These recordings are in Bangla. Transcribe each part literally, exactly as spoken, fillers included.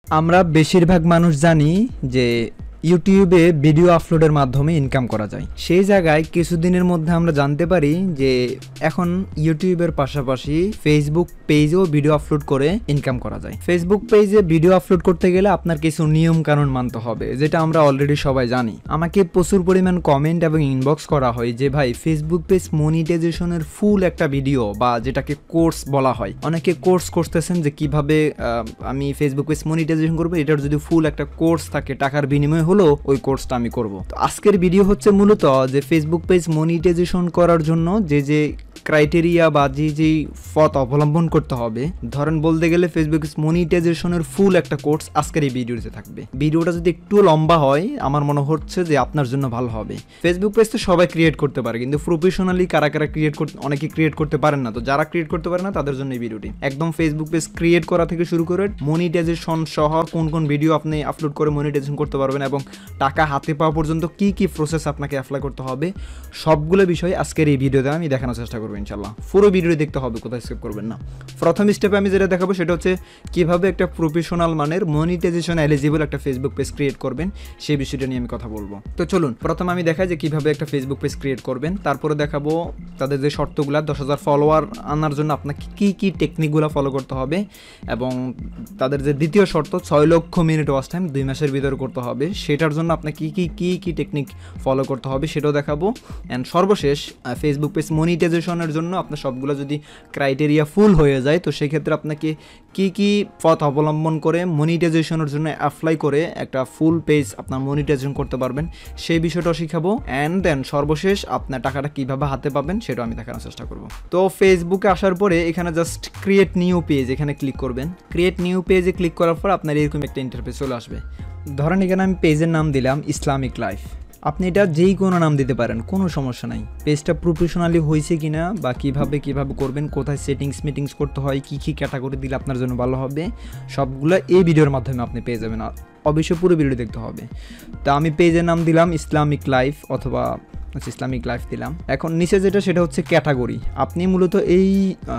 আমরা বেশিরভাগ মানুষ জানি যে ইউটিউবে ভিডিও আপলোডের মাধ্যমে ইনকাম করা যায়। সেই জায়গায় কিছুদিনের মধ্যে আমরা জানতে পারি যে এখন ইউটিউবের পাশাপাশি ফেসবুক পেজেও ভিডিও আপলোড করে ইনকাম করা যায়। ফেসবুক পেজে ভিডিও আপলোড করতে গেলে আপনার কিছু নিয়ম কানুন মানতে হবে, যেটা আমরা অলরেডি সবাই জানি। আমাকে প্রচুর পরিমাণ কমেন্ট এবং ইনবক্স করা হয় যে ভাই ফেসবুক পেজ মনিটাইজেশনের ফুল একটা ভিডিও বা যেটাকে কোর্স বলা হয়, অনেকে কোর্স করতেছেন যে কিভাবে আমি ফেসবুক পেজ মনিটাইজেশন করবো, এটার যদি ফুল একটা কোর্স থাকে টাকার বিনিময়ে হলো ওই কোর্সটা আমি করব। তো আজকের ভিডিও হচ্ছে মূলত যে ফেসবুক পেজ মনিটাইজেশন করার জন্য যে যে ক্রাইটেরিয়া বা যে যে পথ অবলম্বন করতে হবে, ধরেন বলতে গেলে ফেসবুক মনিটাইজেশনের ফুল একটা কোর্স আজকের এই ভিডিওতে থাকবে। ভিডিওটা যদি একটু লম্বা হয় আমার মনে হচ্ছে যে আপনার জন্য ভালো হবে। ফেসবুক পেজ তো সবাই ক্রিয়েট করতে পারে, কিন্তু প্রফেশনালি কারা কারা ক্রিয়েট করতে অনেকে ক্রিয়েট করতে পারেন না। তো যারা ক্রিয়েট করতে পারে না তাদের জন্য এই ভিডিওটি একদম ফেসবুক পেজ ক্রিয়েট করা থেকে শুরু করে মনিটাইজেশন সহ কোন কোন ভিডিও আপনি আপলোড করে মনিটাইজেশন করতে পারবেন এবং টাকা হাতে পাওয়া পর্যন্ত কি কি প্রসেস আপনাকে অ্যাপ্লাই করতে হবে, সবগুলো বিষয় আজকের এই ভিডিওতে আমি দেখানোর চেষ্টা করবো ইনশাল্লাহ। পুরো ভিডিওটি দেখতে হবে, কোথায় স্কিপ করবেন না। প্রথম স্টেপে আমি যেটা দেখাবো সেটা হচ্ছে কিভাবে একটা প্রফেশনাল মানের মনিটাইজেশন এলিজিবল একটা ফেসবুক পেজ ক্রিয়েট করবেন, সেই বিষয়টা নিয়ে আমি কথা বলবো। তো চলুন প্রথমে আমি দেখাই যে কিভাবে একটা ফেসবুক পেজ ক্রিয়েট করবেন, তারপরে দেখাবো তাদের যে শর্তগুলো, দশ হাজার ফলোয়ার আনার জন্য আপনাকে কী কী টেকনিকগুলো ফলো করতে হবে, এবং তাদের যে দ্বিতীয় শর্ত ছয় লক্ষ মিনিট ওয়াচ টাইম দুই মাসের ভিতরে করতে হবে, সেটার জন্য আপনাকে কী কী কী কী টেকনিক ফলো করতে হবে সেটাও দেখাবো। অ্যান্ড সর্বশেষ ফেসবুক পেজ মনিটাইজেশনের জন্য আপনার সবগুলো যদি ক্রাইটেরিয়া ফুল হয়ে যায় তো সেক্ষেত্রে আপনাকে কি কি পথ অবলম্বন করে মনিটাইজেশনের জন্য অ্যাপ্লাই করে একটা ফুল পেজ আপনার মনিটাইজেশন করতে পারবেন সেই বিষয়টাও শিখাবো। অ্যান্ড দেন সর্বশেষ আপনার টাকাটা কীভাবে হাতে পাবেন সেটাও আমি দেখানোর চেষ্টা করব। তো ফেসবুকে আসার পরে এখানে জাস্ট ক্রিয়েট নিউ পেজ এখানে ক্লিক করবেন। ক্রিয়েট নিউ পেজে ক্লিক করার পর আপনার এরকম একটা ইন্টারফেস চলে আসবে। ধরেন এখানে আমি পেজের নাম দিলাম ইসলামিক লাইফ। আপনি এটা যেই কোনো নাম দিতে পারেন, কোনো সমস্যা নাই। পেজটা প্রফেশনালি হয়েছে কিনা বা কিভাবে কিভাবে করবেন, কোথায় সেটিংস মিটিংস করতে হয়, কী কী ক্যাটাগরি দিলে আপনার জন্য ভালো হবে, সবগুলো এই ভিডিওর মাধ্যমে আপনি পেয়ে যাবেন। অবশ্যই পুরো ভিডিও দেখতে হবে। তা আমি পেজের নাম দিলাম ইসলামিক লাইফ অথবা ইসলামিক লাইফ দিলাম। এখন নিচে যেটা সেটা হচ্ছে ক্যাটাগরি। আপনি মূলত এই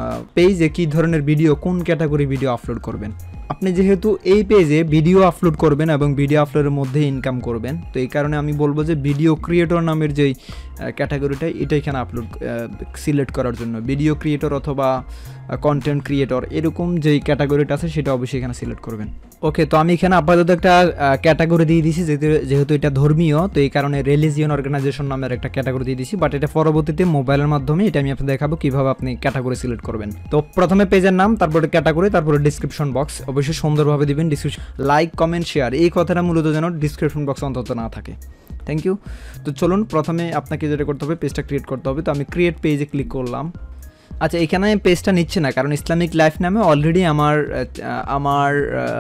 পেজে কী ধরনের ভিডিও, কোন ক্যাটাগরি ভিডিও আপলোড করবেন। আপনি যেহেতু এই পেজে ভিডিও আপলোড করবেন এবং ভিডিও আপলোডের মধ্যে ইনকাম করবেন, তো এই কারণে আমি বলবো যে ভিডিও ক্রিয়েটর নামের যেই ক্যাটাগরিটা এটা এখানে আপলোড সিলেক্ট করার জন্য ভিডিও ক্রিয়েটর অথবা কন্টেন্ট ক্রিয়েটর এরকম যেই ক্যাটাগরিটা আছে সেটা অবশ্যই এখানে সিলেক্ট করবেন। ওকে, তো আমি এখানে আপাতত একটা ক্যাটাগরি দিয়ে দিয়েছি, যেহেতু এটা ধর্মীয় তো এই কারণে রিলিজিয়ন অর্গানাইজেশন নামের একটা ক্যাটাগরি দিয়ে দিয়েছি। বাট এটা পরবর্তীতে মোবাইলের মাধ্যমে এটা আমি আপনাদের দেখাবো কীভাবে আপনি ক্যাটাগরি সিলেক্ট করবেন। তো প্রথমে পেজের নাম, তারপরে ক্যাটাগরি, তারপরে ডিসক্রিপশন বক্স অবশ্যই সুন্দরভাবে দিবেন। ডিসক্রিপশন লাইক কমেন্ট শেয়ার এই কথাটা মূলত যেন ডিসক্রিপশন বক্স অন্তত না থাকে। Thank you. তো চলুন প্রথমে আপনাকে যেটা করতে হবে পেজটা ক্রিয়েট করতে হবে। তো আমি ক্রিয়েট পেজে ক্লিক করলাম। আচ্ছা, এখানে পেজটা নিচ্ছে না কারণ ইসলামিক লাইফ নামে অলরেডি আমার আমার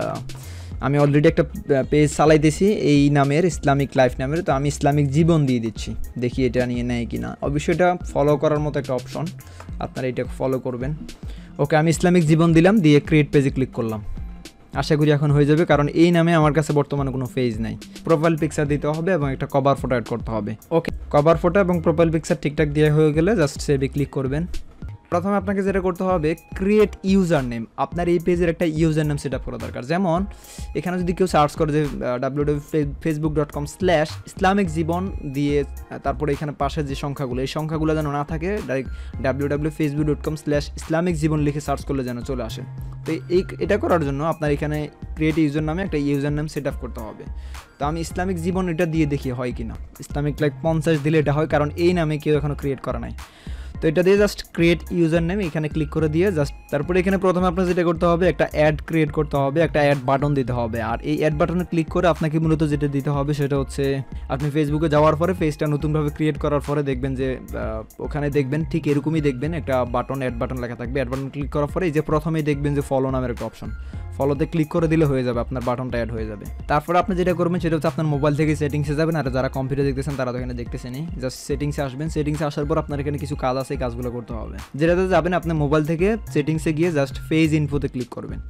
আমি অলরেডি একটা পেজ চালাইতেছি এই নামের, ইসলামিক লাইফ নামের। তো আমি ইসলামিক জীবন দিয়ে দিচ্ছি, দেখি এটা নিয়ে নেয় কি না। অবশ্যই এটা ফলো করার মতো একটা অপশন, আপনারা এটা ফলো করবেন। ওকে, আমি ইসলামিক জীবন দিলাম, দিয়ে ক্রিয়েট পেজে ক্লিক করলাম। আশা করি এখন হয়ে যাবে, কারণ এই নামে আমার কাছে বর্তমানে কোনো পেজ নাই। প্রোফাইল পিকচার দিতে হবে এবং একটা কভার ফটো অ্যাড করতে হবে। ওকে, কভার ফটো এবং প্রোফাইল পিকচার ঠিকঠাক দিয়ে হয়ে গেলে জাস্ট সেভে ক্লিক করবেন। প্রথমে আপনাকে যেটা করতে হবে ক্রিয়েট ইউজার নেম। আপনার এই পেজের একটা ইউজার নেম সেট আপ করা দরকার। যেমন এখানে যদি কেউ সার্চ করে যে W W Facebook dot com slash Islamic জীবন দিয়ে তারপরে এখানে পাশের যে সংখ্যাগুলো এই সংখ্যাগুলো যেন না থাকে, direct W W Facebook dot com slash Islamic জীবন লিখে সার্চ করলে যেন চলে আসে। তো এই এটা করার জন্য আপনার এখানে ক্রিয়েট ইউজার নামে একটা ইউজার নেম সেট আপ করতে হবে। তো আমি ইসলামিক জীবন এটা দিয়ে দেখি হয় কি না। ইসলামিক লাইক পঞ্চাশ দিলে এটা হয়, কারণ এই নামে কেউ এখনও ক্রিয়েট করা নাই। তো এটা দিয়ে জাস্ট ক্রিয়েট ইউজার নেম এখানে ক্লিক করে দিয়ে জাস্ট তারপরে এখানে প্রথমে আপনার যেটা করতে হবে একটা অ্যাড ক্রিয়েট করতে হবে, একটা অ্যাড বাটন দিতে হবে। আর এই অ্যাড বাটনে ক্লিক করে আপনাকে মূলত যেটা দিতে হবে সেটা হচ্ছে আপনি ফেসবুকে যাওয়ার পরে পেজটা নতুনভাবে ক্রিয়েট করার পরে দেখবেন যে ওখানে দেখবেন ঠিক এরকমই দেখবেন একটা বাটন, অ্যাড বাটন লেখা থাকবে। অ্যাড বাটন ক্লিক করার পরে এই যে প্রথমেই দেখবেন যে ফলো নামের একটা অপশন, ফলোতে ক্লিক করে দিলে হয়ে যাবে, আপনার বাটনটা অ্যাড হয়ে যাবে। তারপরে আপনি যেটা করবেন সেটা হচ্ছে আপনার মোবাইল থেকে সেটিংসে যাবেন। আর যারা কম্পিউটার দেখতেছেন তারা তো এখানে দেখতেছেনই, জাস্ট সেটিংসে আসবেন। সেটিংসে আসার পর আপনার এখানে কিছু কাজ আছে, এই কাজগুলো করতে হবে। যেটাতে যাবেন আপনার মোবাইল থেকে সেটিংসে গিয়ে জাস্ট পেজ ইনফোতে ক্লিক করবেন।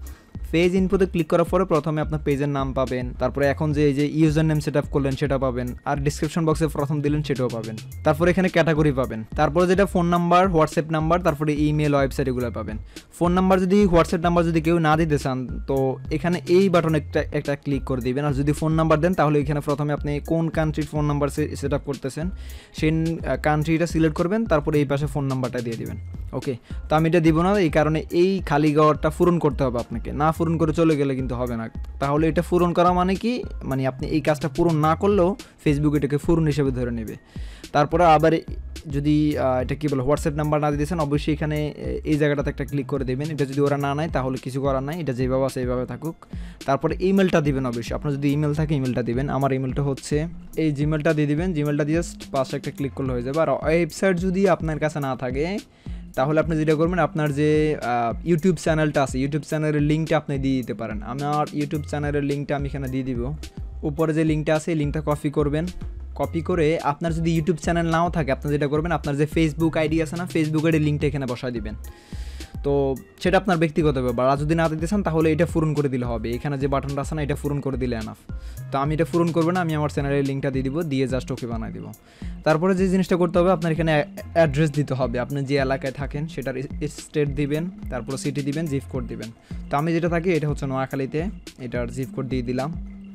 পেজ ইনফোতে ক্লিক করার পরে প্রথমে আপনার পেজের নাম পাবেন, তারপরে এখন যে এই যে ইউজার নেম সেট আপ করলেন সেটা পাবেন, আর ডিসক্রিপশন বক্সে প্রথম দিলেন সেটাও পাবেন। তারপরে এখানে ক্যাটাগরি পাবেন, তারপরে যেটা ফোন নাম্বার, হোয়াটসঅ্যাপ নাম্বার, তারপরে ইমেল, ওয়েবসাইট এগুলো পাবেন। ফোন নাম্বার যদি হোয়াটসঅ্যাপ নাম্বার যদি কেউ না দিতে চান তো এখানে এই বাটন একটা একটা ক্লিক করে দিবেন। আর যদি ফোন নাম্বার দেন তাহলে এখানে প্রথমে আপনি কোন কান্ট্রির ফোন নাম্বার সেট আপ করতেছেন সেই কান্ট্রিটা সিলেক্ট করবেন, তারপরে এই পাশে ফোন নাম্বারটা দিয়ে দিবেন। ওকে, তো আমি এটা দিব না, এই কারণে এই খালি ঘরটা পূরণ করতে হবে আপনাকে, না পূরণ করে চলে গেলে কিন্তু হবে না। তাহলে এটা পূরণ করা মানে কি, মানে আপনি এই কাজটা পূরণ না করলেও ফেসবুক এটাকে পূরণ হিসেবে ধরে নেবে। তারপরে আবার যদি এটা কী বলো হোয়াটসঅ্যাপ নাম্বার না দিয়েছেন অবশ্যই এখানে এই জায়গাটাতে একটা ক্লিক করে দেবেন। এটা যদি ওরা না নেয় তাহলে কিছু করার নাই, এটা যেভাবে আছে এইভাবে থাকুক। তারপরে ইমেলটা দিবেন, অবশ্যই আপনার যদি ইমেল থাকে ইমেলটা দিবেন। আমার ইমেলটা হচ্ছে এই জিমেলটা দিয়ে দিবেন, জিমেলটা দিয়ে জাস্ট পাশে একটা ক্লিক করলে হয়ে যাবে। আর ওয়েবসাইট যদি আপনার কাছে না থাকে তাহলে আপনি যেটা করবেন, আপনার যে ইউটিউব চ্যানেলটা আছে ইউটিউব চ্যানেলের লিঙ্কটা আপনি দিয়ে দিতে পারেন। আমার ইউটিউব চ্যানেলের লিঙ্কটা আমি এখানে দিয়ে দিব। উপরে যে লিঙ্কটা আছে এই লিঙ্কটা কপি করবেন, কপি করে আপনার যদি ইউটিউব চ্যানেল নাও থাকে আপনি যেটা করবেন, আপনার যে ফেসবুক আইডি আছে না, ফেসবুক আইডির লিঙ্কটা এখানে বসায় দিবেন। তো সেটা আপনার ব্যক্তিগত ব্যাপার, আর যদি না দিতে চান তাহলে এটা পূরণ করে দিলে হবে। এখানে যে বাটনটা আছে না এটা পূরণ করে দিলে এনাফ। তো আমি এটা পূরণ করবো না, আমি আমার চ্যানেলের লিঙ্কটা দিয়ে দিব, দিয়ে জাস্ট ওকে বানাই দিব। তারপরে যে জিনিসটা করতে হবে, আপনার এখানে অ্যাড্রেস দিতে হবে, আপনি যে এলাকায় থাকেন সেটার স্টেট দিবেন, তারপরে সিটি দিবেন, জিপ কোড দিবেন। তো আমি যেটা থাকি এটা হচ্ছে নোয়াখালীতে, এটার জিপ কোড দিয়ে দিলাম।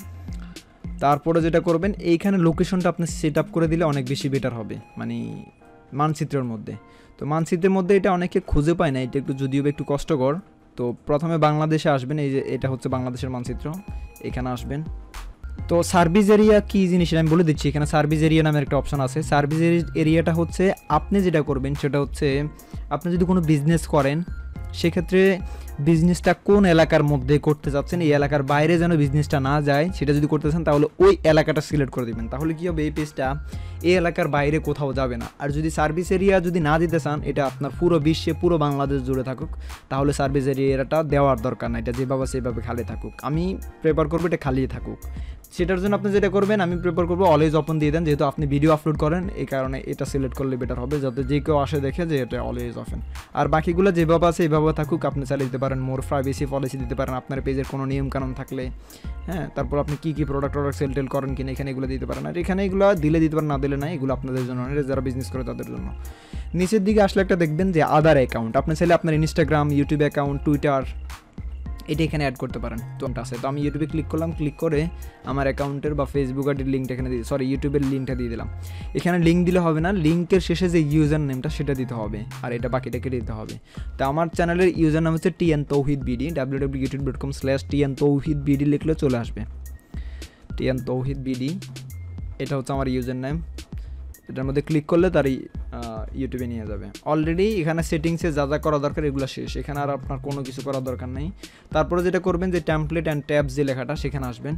তারপরে যেটা করবেন এইখানে লোকেশনটা আপনি সেট আপ করে দিলে অনেক বেশি বেটার হবে, মানে মানচিত্রের মধ্যে। তো মানচিত্রের মধ্যে এটা অনেকে খুঁজে পায় না, এটা একটু যদিও একটু কষ্টকর। তো প্রথমে বাংলাদেশে আসবেন, এই যে এটা হচ্ছে বাংলাদেশের মানচিত্র, এখানে আসবেন। তো সার্ভিস এরিয়া কী জিনিস আমি বলে দিচ্ছি, এখানে সার্ভিস এরিয়া নামের একটা অপশন আছে। সার্ভিস এরিয়াটা হচ্ছে আপনি যেটা করবেন সেটা হচ্ছে আপনি যদি কোনো বিজনেস করেন সেক্ষেত্রে বিজনেসটা কোন এলাকার মধ্যে করতে যাচ্ছেন, এই এলাকার বাইরে যেন বিজনেসটা না যায় সেটা যদি করতে চান তাহলে ওই এলাকাটা সিলেক্ট করে দিবেন। তাহলে কী হবে, এই পেজটা এই এলাকার বাইরে কোথাও যাবে না। আর যদি সার্ভিস এরিয়া যদি না দিতে চান, এটা আপনার পুরো বিশ্বে পুরো বাংলাদেশ জুড়ে থাকুক, তাহলে সার্ভিস এরিয়াটা দেওয়ার দরকার না, এটা যেভাবে সেভাবে খালি থাকুক। আমি প্রেফার করবো এটা খালিয়ে থাকুক। সেটার জন্য আপনি যেটা করবেন, আমি প্রেফার করবো অলওয়েজ ওপেন দিয়ে দেন, যেহেতু আপনি ভিডিও আপলোড করেন এই কারণে এটা সিলেক্ট করলে বেটার হবে, যাতে যে কেউ আসে দেখে যে এটা অলওয়েজ ওপেন। আর বাকিগুলো যেভাবে আছে এইভাবে থাকুক, আপনি চালিয়ে দিতে পারেন। মোর প্রাইভেসি পলিসি দিতে পারেন, আপনার পেজের কোনো নিয়মকানুন থাকলে, হ্যাঁ, তারপর আপনি কী কী প্রোডাক্ট প্রোডাক্ট সেল টেল করেন কিনা এখানে এগুলো দিতে পারেন। আর এখানে এগুলো দিলে দিতে পারেন, না দিলে না, এগুলো আপনাদের জন্য, যারা বিজনেস করে তাদের জন্য। নিচের দিকে আসলে একটা দেখবেন যে আদার অ্যাকাউন্ট, আপনি চাইলে আপনার ইনস্টাগ্রাম, ইউটিউব অ্যাকাউন্ট, টুইটার এটা এখানে অ্যাড করতে পারেন। তো আছে, তো আমি ইউটিউবে ক্লিক করলাম, ক্লিক করে আমার অ্যাকাউন্টের বা ফেসবুক আইডির লিঙ্কটা এখানে দিয়ে, সরি ইউটিউবের লিঙ্কটা দিয়ে দিলাম। এখানে লিঙ্ক দিলে হবে না, লিঙ্কের শেষে যে ইউজার নেমটা সেটা দিতে হবে, আর এটা বাকিটাকে দিতে হবে। তো আমার চ্যানেলের ইউজার নাম হচ্ছে TN Tauhid BD, W W YouTube dot com slash TN Tauhid BD লিখলে চলে আসবে। টিএন তৌহিদ বিডি এটা হচ্ছে আমার ইউজার নেম, এটার মধ্যে ক্লিক করলে তারই ইউটিউবে নিয়ে যাবে। অলরেডি এখানে সেটিংসে যা যা করা দরকার এগুলো শেষ, এখানে আর আপনার কোনো কিছু করার দরকার নেই। তারপরে যেটা করবেন যে টেমপ্লেট অ্যান্ড ট্যাবস যে লেখাটা সেখানে আসবেন।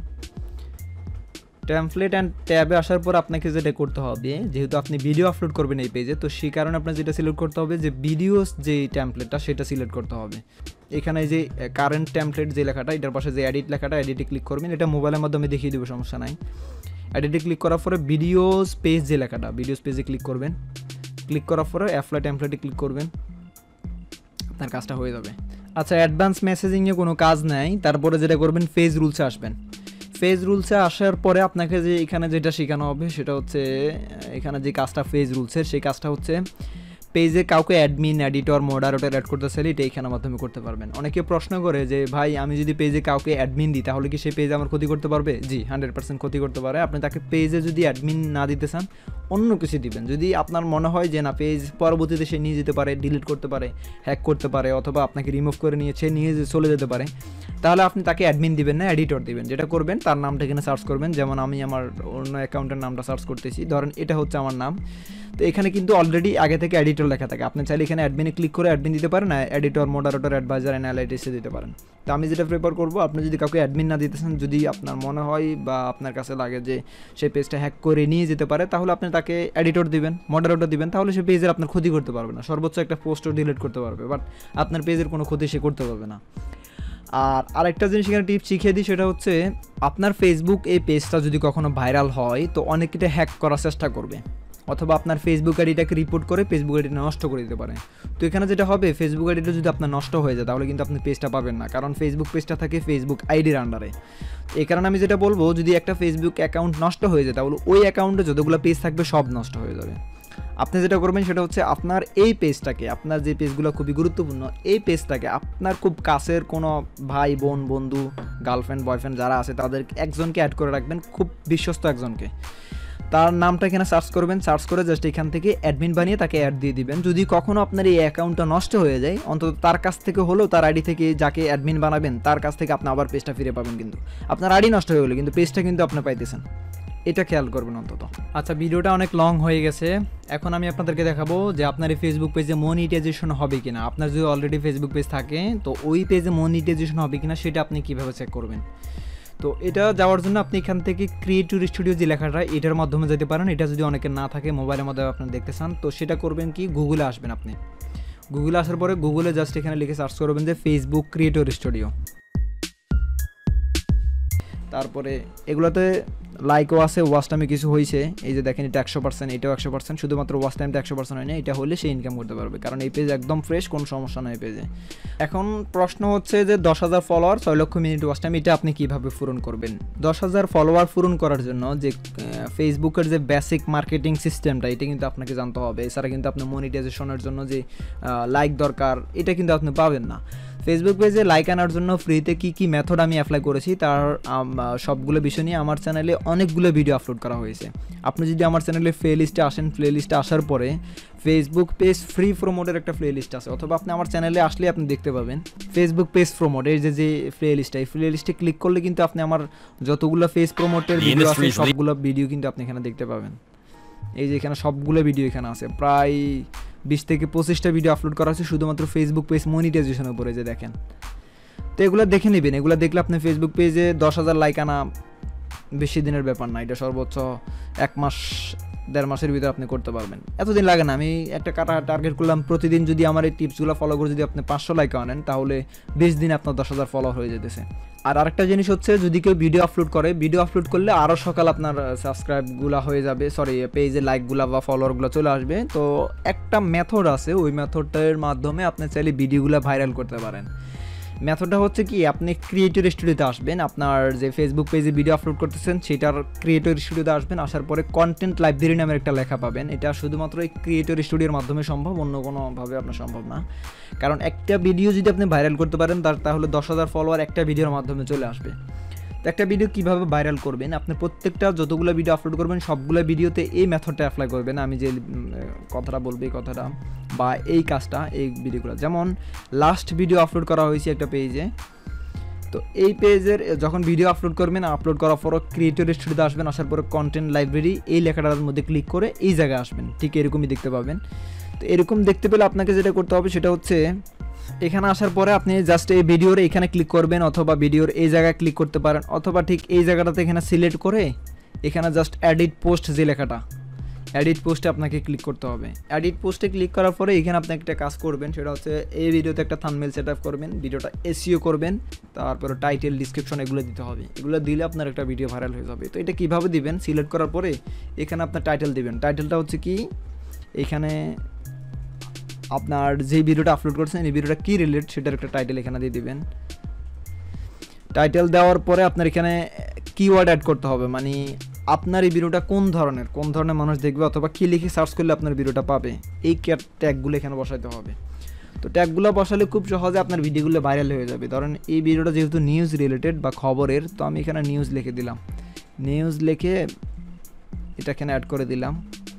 টেমপ্লেট অ্যান্ড ট্যাবে আসার পর আপনাকে যেটা করতে হবে, যেহেতু আপনি ভিডিও আপলোড করবেন এই পেজে, তো সেই কারণে আপনার যেটা সিলেক্ট করতে হবে যে ভিডিওস যে টেমপ্লেটটা সেটা সিলেক্ট করতে হবে। এখানে যে কারেন্ট টেমপ্লেট যে লেখাটা, এটার পাশে যে এডিট লেখাটা, এডিটে ক্লিক করবেন। এটা মোবাইলের মাধ্যমে দেখিয়ে দেবো, সমস্যা নাই। এডিটে ক্লিক করার পরে ভিডিওস পেজ যে লেখাটা, ভিডিওস পেজে ক্লিক করবেন। ক্লিক করার পরে অ্যাপ্লাই টেমপ্লেটে ক্লিক করবেন, আপনার কাজটা হয়ে যাবে। আচ্ছা, অ্যাডভান্স মেসেজিংয়ে কোনো কাজ নেই। তারপরে যেটা করবেন পেজ রুলসে আসবেন। পেজ রুলসে আসার পরে আপনাকে যে এখানে যেটা শেখানো হবে সেটা হচ্ছে, এখানে যে কাজটা পেজ রুলসের সেই কাজটা হচ্ছে পেজে কাউকে অ্যাডমিন, এডিটর, মডারেটর অ্যাড করতে চাইলে এটা এখানের মাধ্যমে করতে পারবেন। অনেকে প্রশ্ন করে যে ভাই আমি যদি পেজে কাউকে অ্যাডমিন দিই তাহলে কি সেই পেজে আমার ক্ষতি করতে পারবে? জি, হান্ড্রেড পার্সেন্ট ক্ষতি করতে পারে। আপনি তাকে পেজে যদি অ্যাডমিন না দিতে চান অন্য কিছু দিবেন। যদি আপনার মনে হয় যে না পেজ পরবর্তীতে সে নিয়ে যেতে পারে, ডিলিট করতে পারে, হ্যাক করতে পারে, অথবা আপনাকে রিমুভ করে নিয়ে সে নিয়ে চলে যেতে পারে, তাহলে আপনি তাকে অ্যাডমিন দিবেন না, এডিটর দিবেন। যেটা করবেন তার নামটা এখানে সার্চ করবেন, যেমন আমি আমার অন্য অ্যাকাউন্টের নামটা সার্চ করতেছি, ধরেন এটা হচ্ছে আমার নাম। তো এখানে কিন্তু অলরেডি আগে থেকে এডিটর লেখা থাকে, আপনি চাইলে এখানে অ্যাডমিনে ক্লিক করে অ্যাডমিন দিতে পারেন, না এডিটর, মডারেটর, অ্যাডভাইজার, অ্যানালাইটিক্সে দিতে পারেন। তো আমি যেটা প্রেফার করবো, আপনি যদি কাউকে অ্যাডমিন না দিতেছেন, যদি আপনার মনে হয় বা আপনার কাছে লাগে যে সেই পেজটা হ্যাক করে নিয়ে যেতে পারে, তাহলে আপনি তাকে এডিটর দিবেন, মডারেটর দিবেন, তাহলে সে পেজের আপনার ক্ষতি করতে পারবে না, সর্বোচ্চ একটা পোস্টও ডিলিট করতে পারবে, বাট আপনার পেজের কোনো ক্ষতি সে করতে পারবে না। আর আরেকটা জিনিস এখানে টিপস শিখিয়ে দিই, সেটা হচ্ছে আপনার ফেসবুক এই পেজটা যদি কখনো ভাইরাল হয় তো অনেকে এটা হ্যাক করার চেষ্টা করবে, অথবা আপনার ফেসবুক আইডিটাকে রিপোর্ট করে ফেসবুক আইডিটা নষ্ট করে দিতে পারে। তো এখানে যেটা হবে, ফেসবুক আইডিটা যদি আপনার নষ্ট হয়ে যায় তাহলে কিন্তু আপনি পেজটা পাবেন না, কারণ ফেসবুক পেজটা থাকে ফেসবুক আইডির আন্ডারে। এই কারণে আমি যেটা বলবো, যদি একটা ফেসবুক অ্যাকাউন্ট নষ্ট হয়ে যায় তাহলে ওই অ্যাকাউন্টে যতগুলো পেজ থাকবে সব নষ্ট হয়ে যাবে। আপনি যেটা করবেন সেটা হচ্ছে আপনার এই পেজটাকে, আপনার যে পেজগুলো খুবই গুরুত্বপূর্ণ, এই পেজটাকে আপনার খুব কাছের কোনো ভাই বোন বন্ধু গার্লফ্রেন্ড বয়ফ্রেন্ড যারা আছে তাদের একজনকে অ্যাড করে রাখবেন, খুব বিশ্বস্ত একজনকে। তার নামটা এখানে সার্চ করবেন, সার্চ করে জাস্ট এখান থেকে অ্যাডমিন বানিয়ে তাকে অ্যাড দিয়ে দিবেন। যদি কখনও আপনার এই অ্যাকাউন্টটা নষ্ট হয়ে যায়, অন্তত তার কাছ থেকে হলেও, তার আইডি থেকে যাকে অ্যাডমিন বানাবেন তার কাছ থেকে আপনি আবার পেজটা ফিরে পাবেন। কিন্তু আপনার আইডি নষ্ট হয়ে গেলো কিন্তু পেজটা কিন্তু আপনি পাইতেছেন, এটা খেয়াল করবেন অন্তত। আচ্ছা, ভিডিওটা অনেক লং হয়ে গেছে, এখন আমি আপনাদেরকে দেখাবো যে আপনার এই ফেসবুক পেজে মনিটাইজেশন হবে কিনা। আপনার যদি অলরেডি ফেসবুক পেজ থাকে তো ওই পেজে মনিটাইজেশন হবে কিনা সেটা আপনি কীভাবে চেক করবেন। তো এটা যাওয়ার জন্য আপনি এখান থেকে ক্রিয়েটর স্টুডিও যে লেখাটা, এটার মাধ্যমে যেতে পারেন। এটা যদি অনেকের না থাকে, মোবাইলের মধ্যে আপনি দেখতে চান, তো সেটা করবেন কি, গুগলে আসবেন। আপনি গুগলে আসার পরে গুগলে জাস্ট এখানে লিখে সার্চ করবেন যে ফেসবুক ক্রিয়েটর স্টুডিও। তারপরে এগুলোতে লাইকও আছে, ওয়াচ টাইমে কিছু হয়েছে, এই যে দেখেন এটা একশো পার্সেন্ট, এটাও একশো পার্সেন্ট, শুধুমাত্র ওয়াচ টাইমটা একশো পার্সেন্ট হয় না। এটা হলে সে ইনকাম করতে পারবে, কারণ এই পেজ একদম ফ্রেশ, কোনো সমস্যা নয় পেজে। এখন প্রশ্ন হচ্ছে যে দশ হাজার ফলোয়ার, ছয় লক্ষ মিনিট ওয়াচ টাইম, এটা আপনি কীভাবে পূরণ করবেন। দশ হাজার ফলোয়ার পূরণ করার জন্য যে ফেসবুকের যে বেসিক মার্কেটিং সিস্টেমটা, এটা কিন্তু আপনাকে জানতে হবে। এছাড়া কিন্তু আপনার মনিটাইজেশনের জন্য যে লাইক দরকার, এটা কিন্তু আপনি পাবেন না। ফেসবুক পেজে লাইক আনার জন্য ফ্রিতে কী কী মেথড আমি অ্যাপ্লাই করেছি তার সবগুলো বিষয় নিয়ে আমার চ্যানেলে অনেকগুলো ভিডিও আপলোড করা হয়েছে। আপনি যদি আমার চ্যানেলে প্লে লিস্টে আসেন, প্লে লিস্টে আসার পরে ফেসবুক পেজ ফ্রি প্রমোটের একটা প্লে লিস্ট আছে, অথবা আপনি আমার চ্যানেলে আসলে আপনি দেখতে পাবেন ফেসবুক পেজ প্রমোট, এই যে যে প্লে লিস্টটা, এই প্লে লিস্টে ক্লিক করলে কিন্তু আপনি আমার যতগুলো পেজ প্রমোটের ভিডিও আছে সবগুলো ভিডিও কিন্তু আপনি এখানে দেখতে পাবেন। এই যে এখানে সবগুলো ভিডিও এখানে আছে, প্রায় বিশ থেকে পঁচিশটা ভিডিও আপলোড করা হচ্ছে শুধুমাত্র ফেসবুক পেজ মনিটাইজেশনের উপরে, যে দেখেন। তো এগুলো দেখে নেবেন, এগুলো দেখলে আপনি ফেসবুক পেজে দশ হাজার লাইক আনা বেশি দিনের ব্যাপার না, এটা সর্বোচ্চ এক মাস দেড় মাসের ভিতরে আপনি করতে পারবেন, এতদিন লাগে না। আমি একটা কাটা টার্গেট করলাম, প্রতিদিন যদি আমার এই টিপসগুলো ফলো করে যদি আপনি পাঁচশো লাইক আনেন তাহলে বিশ দিনে আপনার দশ হাজার ফলো হয়ে যেতেছে। আর আরেকটা জিনিস হচ্ছে, যদি কেউ ভিডিও আপলোড করে, ভিডিও আপলোড করলে আরও সকাল আপনার সাবস্ক্রাইবগুলো হয়ে যাবে, সরি পেজে লাইকগুলো বা ফলোয়ারগুলো চলে আসবে। তো একটা মেথড আছে, ওই মেথডটার মাধ্যমে আপনি চাইলে ভিডিওগুলো ভাইরাল করতে পারেন। মেথডটা হচ্ছে কি, আপনি ক্রিয়েটর স্টুডিওতে আসবেন, আপনার যে ফেসবুক পেজে ভিডিও আপলোড করতেছেন সেটার ক্রিয়েটর স্টুডিওতে আসবেন। আসার পরে কন্টেন্ট লাইব্রেরি নামের একটা লেখা পাবেন, এটা শুধুমাত্র এই ক্রিয়েটর স্টুডিওর মাধ্যমে সম্ভব, অন্য কোনোভাবে আপনার সম্ভব না। কারণ একটা ভিডিও যদি আপনি ভাইরাল করতে পারেন তাহলে দশ হাজার ফলোয়ার একটা ভিডিওর মাধ্যমে চলে আসবে। তো একটা ভিডিও কীভাবে ভাইরাল করবেন, আপনি প্রত্যেকটা যতগুলো ভিডিও আপলোড করবেন সবগুলো ভিডিওতে এই মেথডটা অ্যাপ্লাই করবেন। আমি যে কথাটা বলবো এই কথাটা বা এই কাজটা, এই ভিডিওগুলো, যেমন লাস্ট ভিডিও আপলোড করা হয়েছে একটা পেজে, তো এই পেজের যখন ভিডিও আপলোড করবেন, আপলোড করার পর ক্রিয়েটর স্টুডিওতে আসবেন, আসার পরে কন্টেন্ট লাইব্রেরি এই লেখাটার মধ্যে ক্লিক করে এই জায়গায় আসবেন, ঠিক এরকমই দেখতে পাবেন। তো এরকম দেখতে পেলে আপনাকে যেটা করতে হবে সেটা হচ্ছে, এখানে আসার পরে আপনি জাস্ট এই ভিডিওর এখানে ক্লিক করবেন, অথবা ভিডিওর এই জায়গায় ক্লিক করতে পারেন, অথবা ঠিক এই জায়গাটাতে এখানে সিলেক্ট করে এখানে জাস্ট এডিট পোস্ট যে লেখাটা, এডিট পোস্টে আপনাকে ক্লিক করতে হবে। এডিট পোস্টে ক্লিক করার পরে এখানে আপনি একটা কাজ করবেন, সেটা হচ্ছে এই ভিডিওতে একটা থাম্বনেল সেট আপ করবেন, ভিডিওটা এসইও করবেন, তারপরে টাইটেল ডিসক্রিপশন এগুলো দিতে হবে। এগুলো দিলে আপনার একটা ভিডিও ভাইরাল হয়ে যাবে। তো এটা কীভাবে দিবেন, সিলেক্ট করার পরে এখানে আপনার টাইটেল দিবেন। টাইটেলটা হচ্ছে কি, এখানে আপনার যে ভিডিওটা আপলোড করছেন এই ভিডিওটা কী রিলেটেড সেটার একটা টাইটেল এখানে দিয়ে দিবেন। টাইটেল দেওয়ার পরে আপনার এখানে কিওয়ার্ড অ্যাড করতে হবে, মানে আপনার এই ভিডিওটা কোন ধরনের কোন ধরনের মানুষ দেখবে, অথবা কী লিখে সার্চ করলে আপনার ভিডিওটা পাবে, এই ট্যাগগুলো এখানে বসাইতে হবে। তো ট্যাগগুলো বসালে খুব সহজে আপনার ভিডিওগুলো ভাইরাল হয়ে যাবে। ধরেন এই ভিডিওটা যেহেতু নিউজ রিলেটেড বা খবরের, তো আমি এখানে নিউজ লিখে দিলাম, নিউজ লিখে এটা এখানে অ্যাড করে দিলাম।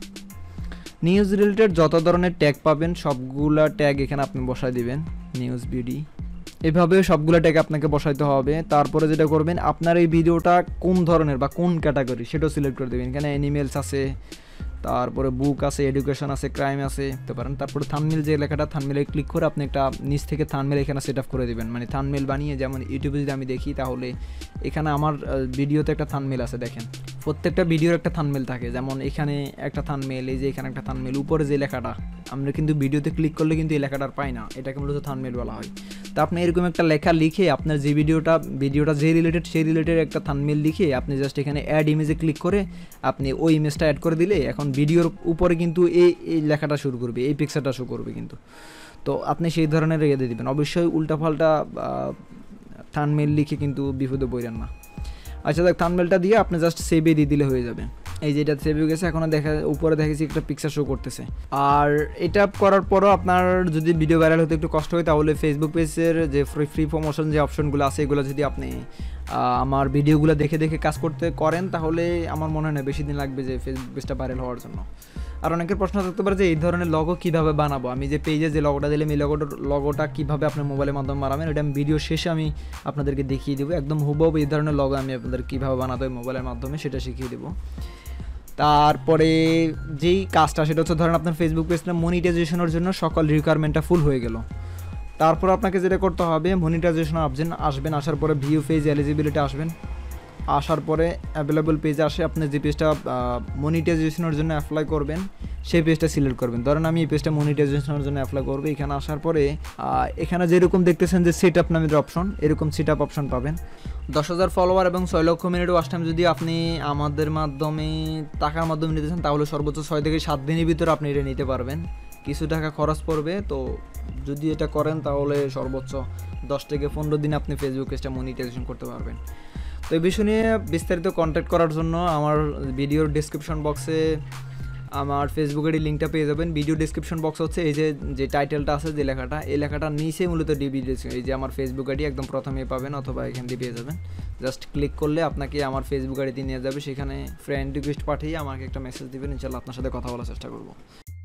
নিউজ রিলেটেড যত ধরনের ট্যাগ পাবেন সবগুলা ট্যাগ এখানে আপনি বসাই দিবেন, নিউজ বিডি, এভাবে সবগুলো ট্যাগ আপনাকে বসাইতে হবে। তারপরে যেটা করবেন, আপনার এই ভিডিওটা কোন ধরনের বা কোন ক্যাটাগরি সেটাও সিলেক্ট করে দেবেন। এখানে অ্যানিমেলস আছে, তারপরে বুক আছে, এডুকেশন আছে, ক্রাইম আছে, তো পারেন। তারপরে থাম্বনেল যে লেখাটা, থাম্বনেলে ক্লিক করে আপনি একটা নিচ থেকে থাম্বনেল এখানে সেট আপ করে দেবেন, মানে থাম্বনেল বানিয়ে, যেমন ইউটিউবে যদি আমি দেখি তাহলে এখানে আমার ভিডিওতে একটা থাম্বনেল আছে, দেখেন প্রত্যেকটা ভিডিওর একটা থাম্বনেল থাকে, যেমন এখানে একটা থাম্বনেল, এই যে এখানে একটা থাম্বনেল, উপরে যে লেখাটা আমরা কিন্তু ভিডিওতে ক্লিক করলে কিন্তু এই লেখাটার পাই না, এটাকে মূলত থাম্বনেল বলা হয়। তো তো আপনি এরকম একটা লেখা লিখে আপনার যে ভিডিওটা ভিডিওটা যে রিলেটেড সেই রিলেটেড একটা থাম্বনেল লিখে আপনি জাস্ট এখানে অ্যাড ইমেজে ক্লিক করে আপনি ওই ইমেজটা অ্যাড করে দিলে এখন ভিডিওর উপরে কিন্তু এই এই লেখাটা শুরু করবে, এই পিকচারটা শো করবে কিন্তু। তো আপনি সেই ধরনের ইয়ে দিয়ে দেবেন। অবশ্যই উল্টাপাল্টা থাম্বনেল লিখে কিন্তু বিপদে পড়েন না। আচ্ছা দেখ, থাম্বনেলটা দিয়ে আপনি জাস্ট সেভে দিয়ে দিলে হয়ে যাবে। এই যে এটা সেভ হয়ে গেছে, এখনও দেখা উপরে দেখেছি একটা পিকচার শো করতেছে। আর এটা করার পরও আপনার যদি ভিডিও ভাইরাল হতে একটু কষ্ট হয় তাহলে ফেসবুক পেজের যে ফ্রি ফ্রি প্রমোশন যে অপশনগুলো আছে এগুলো যদি আপনি আমার ভিডিওগুলো দেখে দেখে কাজ করতে করেন তাহলে আমার মনে হয় না বেশি দিন লাগবে যে ফেসবুক পেজটা ভাইরাল হওয়ার জন্য। আর অনেকের প্রশ্ন থাকতে পারে যে এই ধরনের লগো কীভাবে বানাবো, আমি যে পেজে যে লগোটা দিলাম এই লগোটার লগোটা কীভাবে আপনার মোবাইলের মাধ্যমে বানাবেন, এটা আমি ভিডিও শেষে আমি আপনাদেরকে দেখিয়ে দেবো। একদম হুবহু এই ধরনের লগো আমি আপনাদের কীভাবে বানাতে হয় মোবাইলের মাধ্যমে সেটা শিখিয়ে দেবো। তারপরে যেই কাজটা সেটা হচ্ছে ধরেন আপনার ফেসবুক পেজটা মনিটাইজেশনের জন্য সকল রিকোয়ারমেন্টটা ফুল হয়ে গেল। তারপর আপনাকে যেটা করতে হবে, মনিটাইজেশন অপশন আসবেন, আসার পরে ভিউ পেজ এলিজিবিলিটি আসবেন, আসার পরে অ্যাভেলেবল পেজে আসে আপনি যে পেজটা মনিটাইজেশনের জন্য অ্যাপ্লাই করবেন সেই পেজটা সিলেক্ট করবেন। ধরেন আমি এই পেজটা মনিটাইজেশনের জন্য অ্যাপ্লাই করবো। এখানে আসার পরে এখানে যেরকম দেখতেছেন যে সেট আপ নামের অপশন, এরকম সেট আপ অপশন পাবেন। দশ হাজার ফলোয়ার এবং ছয় লক্ষ মিনিট ওয়াচ টাইম যদি আপনি আমাদের মাধ্যমে টাকার মাধ্যমে নিতে চান তাহলে সর্বোচ্চ ছয় থেকে সাত দিনের ভিতরে আপনি এটা নিতে পারবেন। কিছু টাকা খরচ পড়বে, তো যদি এটা করেন তাহলে সর্বোচ্চ দশ থেকে পনেরো দিন আপনি ফেসবুক পেজটা মনিটাইজেশন করতে পারবেন। তো এই বিষয় নিয়ে বিস্তারিত কন্ট্যাক্ট করার জন্য আমার ভিডিওর ডেসক্রিপশন বক্সে আমার ফেসবুক আইডি লিঙ্কটা পেয়ে যাবেন। ভিডিও ডেসক্রিপশন বক্স হচ্ছে এই যে যে টাইটেলটা আছে যে লেখাটা, এই লেখাটার নিচে মূলত ডিবি এই যে আমার ফেসবুক আইডি একদম প্রথমে পাবেন অথবা এখান দিয়ে পেয়ে যাবেন। জাস্ট ক্লিক করলে আপনাকে আমার ফেসবুক আইডিতে নিয়ে যাবে, সেখানে ফ্রেন্ড রিকোয়েস্ট পাঠিয়ে আমাকে একটা মেসেজ দিবেন, ইনশাআল্লাহ আপনার সাথে কথা বলার চেষ্টা করব।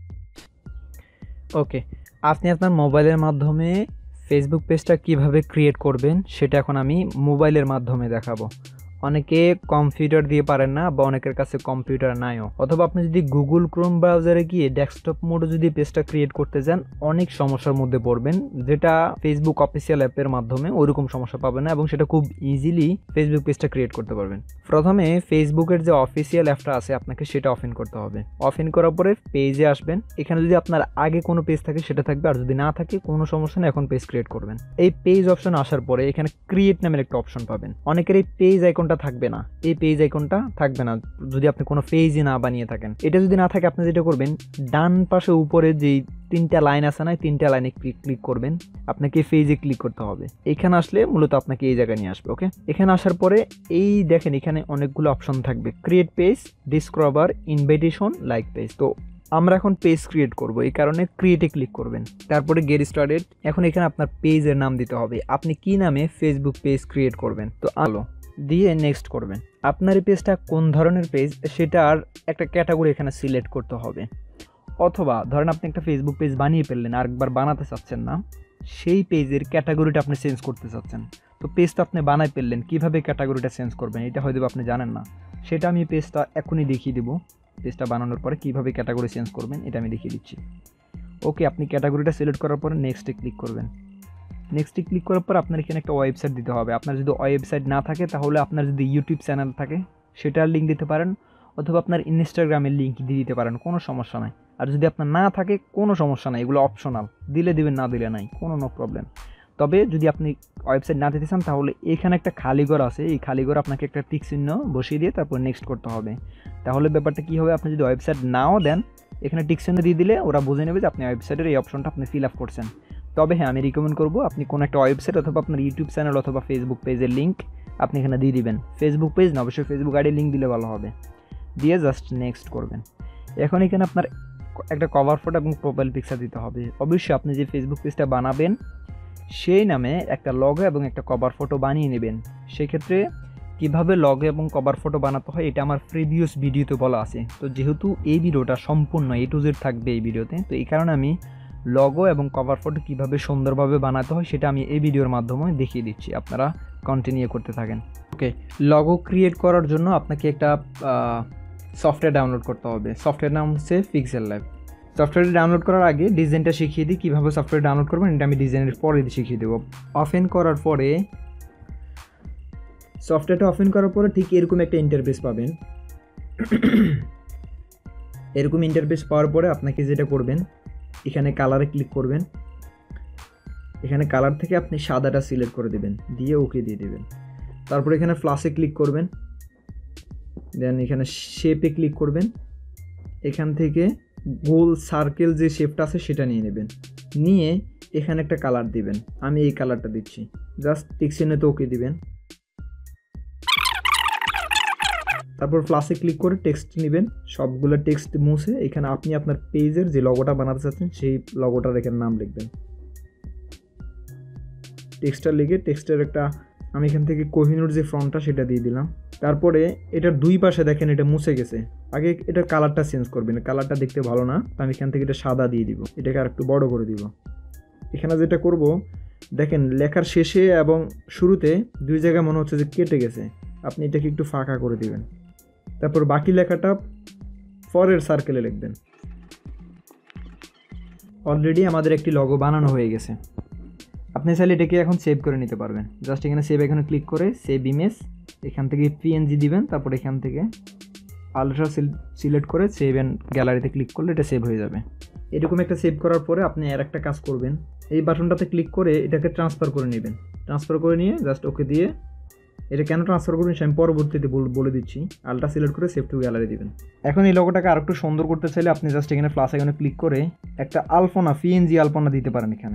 ওকে, আপনি আপনার মোবাইলের মাধ্যমে ফেসবুক পেজটা কিভাবে ক্রিয়েট করবেন সেটা এখন আমি মোবাইলের মাধ্যমে দেখাবো। অনেকে কম্পিউটার দিয়ে পারেন না বা অনেকের কাছে কম্পিউটার নাইও, অথবা আপনি যদি গুগল ক্রোম ব্রাউজারে গিয়ে ডেস্কটপ মোডে যদি পেজটা ক্রিয়েট করতে যান অনেক সমস্যার মধ্যে পড়বেন, যেটা ফেসবুক অফিসিয়াল অ্যাপের মাধ্যমে ওইরকম সমস্যা পাবেন না এবং সেটা খুব ইজিলি ফেসবুক পেজটা ক্রিয়েট করতে পারবেন। প্রথমে ফেসবুকের যে অফিসিয়াল অ্যাপটা আছে আপনাকে সেটা অফ ইন করতে হবে। অফ ইন করার পরে পেজে আসবেন, এখানে যদি আপনার আগে কোনো পেজ থাকে সেটা থাকবে, আর যদি না থাকে কোনো সমস্যা নেই, এখন পেজ ক্রিয়েট করবেন। এই পেজ অপশন আসার পরে এখানে ক্রিয়েট নামের একটা অপশন পাবেন। অনেকের এই পেজ আইকনটা থাকবে না, এই পেজ আইকনটা থাকবে না যদি আপনি কোনো পেজই না বানিয়ে থাকেন। এটা যদি না থাকে আপনি যেটা করবেন, ডান পাশে উপরে যেই তিনটা লাইন আছে না, তিনটা লাইনে ক্লিক করবেন, আপনাকে পেজে ক্লিক করতে হবে। এখানে আসলে মূলত আপনাকে এই জায়গায় নিয়ে আসবে। ওকে, এখানে আসার পরে এই দেখেন এখানে অনেকগুলো অপশন থাকবে, create page, describer, invitation, like page. তো আমরা এখন পেজ ক্রিয়েট করব, এই কারণে ক্রিয়েটে ক্লিক করবেন, তারপরে গেট স্টার্টেড। এখন এখানে আপনার পেজের নাম দিতে হবে, আপনি কি নামে ফেসবুক পেজ ক্রিয়েট করবেন। তো আলো দিয়ে নেক্সট করবেন। আপনার এই পেজটা কোন ধরনের পেজ সেটার একটা ক্যাটাগরি এখানে সিলেক্ট করতে হবে, অথবা ধরেন আপনি একটা ফেসবুক পেজ বানিয়ে ফেললেন আর একবার বানাতে চাচ্ছেন না, সেই পেজের ক্যাটাগরিটা আপনি চেঞ্জ করতে চাচ্ছেন। তো পেজটা আপনি বানাই ফেললেন, কীভাবে ক্যাটাগরিটা চেঞ্জ করবেন এটা হয়তো আপনি জানেন না, সেটা আমি পেজটা এখনই দেখিয়ে দেবো। পেজটা বানানোর পরে কীভাবে ক্যাটাগরি চেঞ্জ করবেন এটা আমি দেখিয়ে দিচ্ছি। ওকে, আপনি ক্যাটাগরিটা সিলেক্ট করার পরে নেক্সটে ক্লিক করবেন। নেক্সটে ক্লিক করার পর আপনার এখানে একটা ওয়েবসাইট দিতে হবে। আপনার যদি ওয়েবসাইট না থাকে তাহলে আপনার যদি ইউটিউব চ্যানেল থাকে সেটার লিঙ্ক দিতে পারেন, অথবা আপনার ইনস্টাগ্রামের লিঙ্ক দিয়ে দিতে পারেন, কোনো সমস্যা নাই। আর যদি আপনার না থাকে কোনো সমস্যা নাই, এগুলো অপশনাল, দিলে দিবেন না দিলে নাই, কোনো নো প্রবলেম। তবে যদি আপনি ওয়েবসাইট না দিতে চান তাহলে এখানে একটা খালি ঘর আছে, এই খালি ঘর আপনাকে একটা টিক চিহ্ন বসিয়ে দিয়ে তারপর নেক্সট করতে হবে। তাহলে ব্যাপারটা কী হবে, আপনি যদি ওয়েবসাইট নাও দেন এখানে টিক চিহ্ন দিয়ে দিলে ওরা বুঝে নেবে যে আপনি ওয়েবসাইটের এই অপশনটা আপনি ফিল আপ করছেন। তবে হ্যাঁ, আমি রিকমেন্ড করবো আপনি কোনো একটা ওয়েবসাইট অথবা আপনার ইউটিউব চ্যানেল অথবা ফেসবুক পেজের লিঙ্ক আপনি এখানে দিয়ে দিবেন। ফেসবুক পেজ না, অবশ্যই ফেসবুক আইডির লিঙ্ক দিলে ভালো হবে। দিয়ে জাস্ট নেক্সট করবেন। এখন এখানে আপনার একটা কভার ফটো এবং প্রোফাইল পিকচার দিতে হবে। অবশ্যই আপনি যে ফেসবুক পেজটা বানাবেন সেই নামে একটা লগো এবং একটা কভার ফটো বানিয়ে নেবেন। সেক্ষেত্রে কীভাবে লগো এবং কভার ফটো বানাতে হয় এটা আমার প্রিভিয়াস ভিডিওতে বলা আছে। তো যেহেতু এই ভিডিওটা সম্পূর্ণ এ টু জেড থাকবে এই ভিডিওতে, তো এই কারণে আমি লগো এবং কভার ফটো কীভাবে সুন্দরভাবে বানাতে হয় সেটা আমি এই ভিডিওর মাধ্যমে দেখিয়ে দিচ্ছি, আপনারা কন্টিনিউ করতে থাকেন। ওকে, লগো ক্রিয়েট করার জন্য আপনাকে একটা সফটওয়্যার ডাউনলোড করতে হবে। সফটওয়্যার নাম হচ্ছে পিক্সেল ল্যাব। সফটওয়্যারটি ডাউনলোড করার আগে ডিজাইনটা শিখিয়ে দিই, কীভাবে সফটওয়্যার ডাউনলোড করবেন এটা আমি ডিজাইনের পরে শিখিয়ে দেবো। ওপেন করার পরে সফটওয়্যারটা ওপেন করার পরে ঠিক এরকম একটা ইন্টারফেস পাবেন। এরকম ইন্টারফেস পাওয়ার পরে আপনাকে যেটা করবেন, এখানে কালারে ক্লিক করবেন। এখানে কালার থেকে আপনি সাদাটা সিলেক্ট করে দেবেন, দিয়ে ওকে দিয়ে দেবেন। তারপর এখানে প্লাসে ক্লিক করবেন, দেন এখানে শেপে ক্লিক করবেন। এখান থেকে গোল সার্কেল যে শেপটা আছে সেটা নিয়ে নেবেন, নিয়ে এখানে একটা কালার দিবেন। আমি এই কালারটা দিচ্ছি, জাস্ট টেক্সচারে তো ওকে দিবেন। তারপর প্লাসে ক্লিক করে টেক্সট নেবেন, সবগুলো টেক্সট মুছে এখানে আপনি আপনার পেজের যে লগোটা বানাতে চাচ্ছেন সেই লগোটার এখানে নাম লিখবেন। টেক্সটটা লিখে টেক্সটের একটা আমি এখান থেকে কোহিনুর যে ফন্টটা সেটা দিয়ে দিলাম। তারপরে এটার দুই পাশে দেখেন এটা মুছে গেছে, আগে এটার কালারটা চেঞ্জ করবেন, কালারটা দেখতে ভালো না, আমি এখান থেকে এটা সাদা দিয়ে দিব, এটাকে আর একটু বড় করে দিব। এখানে যেটা করব দেখেন লেখার শেষে এবং শুরুতে দুই জায়গায় মনে হচ্ছে যে কেটে গেছে, আপনি এটাকে একটু ফাঁকা করে দিবেন। তারপর বাকি লেখাটা পরের সার্কেলে লিখবেন। অলরেডি আমাদের একটি লগো বানানো হয়ে গেছে। আপনি চাইলে এটাকে এখন সেভ করে নিতে পারবেন। জাস্ট এখানে সেভ এখানে ক্লিক করে সেভ ইমেজ, এখান থেকে পিএনজি দিবেন, তারপর এখান থেকে আলট্রা সিলেক্ট করে সেভ অ্যান্ড গ্যালারিতে ক্লিক করলে এটা সেভ হয়ে যাবে। এরকম একটা সেভ করার পরে আপনি আর একটা কাজ করবেন, এই বাটনটাতে ক্লিক করে এটাকে ট্রান্সফার করে নেবেন। ট্রান্সফার করে নিয়ে জাস্ট ওকে দিয়ে, এটা কেন ট্রান্সফার করবেন আমি পরবর্তীতে বলে দিচ্ছি। আলট্রা সিলেক্ট করে সেভ টু গ্যালারি দিবেন। এখন এই লোগোটাকে আর একটু সুন্দর করতে চাইলে আপনি জাস্ট এখানে প্লাস আইকনে ক্লিক করে একটা আলপনা পিএনজি আলপনা দিতে পারেন এখানে।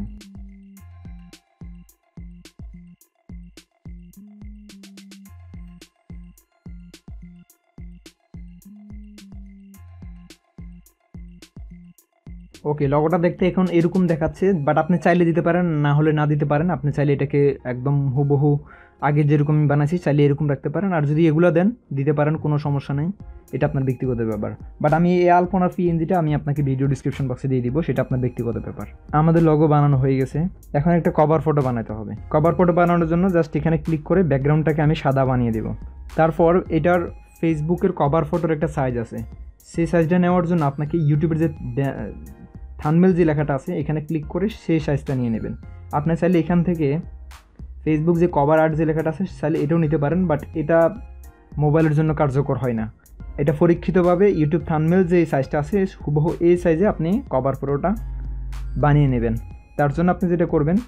ওকে, লগোটা দেখতে এখন এরকম দেখাচ্ছে, বাট আপনি চাইলে দিতে পারেন, না হলে না দিতে পারেন। আপনি চাইলে এটাকে একদম হুবহু আগে যেরকম আমি বানাইছি চাইলে এরকম রাখতে পারেন, আর যদি এগুলো দেন দিতে পারেন, কোনো সমস্যা নেই, এটা আপনার ব্যক্তিগত ব্যাপার। বাট আমি এই আলপনার পিএনজিটা আমি আপনাকে ভিডিও ডিসক্রিপশন বক্সে দিয়ে দিব, সেটা আপনার ব্যক্তিগত ব্যাপার। আমাদের লগো বানানো হয়ে গেছে, এখন একটা কভার ফটো বানাতে হবে। কভার ফটো বানানোর জন্য জাস্ট এখানে ক্লিক করে ব্যাকগ্রাউন্ডটাকে আমি সাদা বানিয়ে দেব। তারপর এটার ফেসবুকের কভার ফটোর একটা সাইজ আছে, সেই সাইজটা নেওয়ার জন্য আপনাকে ইউটিউবের যে থাম্বনেল যে লেখাটা আছে এখানে ক্লিক করে সেই সাইজটা নিয়ে নেবেন। আপনি চাইলে এখান থেকে ফেসবুক যে কভার আর্ট যে লেখাটা আছে চাইলে এটাও নিতে পারেন, বাট এটা মোবাইলের জন্য কার্যকর হয় না। এটা পরীক্ষিতভাবে ইউটিউব থাম্বনেল যে সাইজটা আছে হুবহু এই সাইজে আপনি কভার ফটোটা বানিয়ে নেবেন। তার জন্য আপনি যেটা করবেন,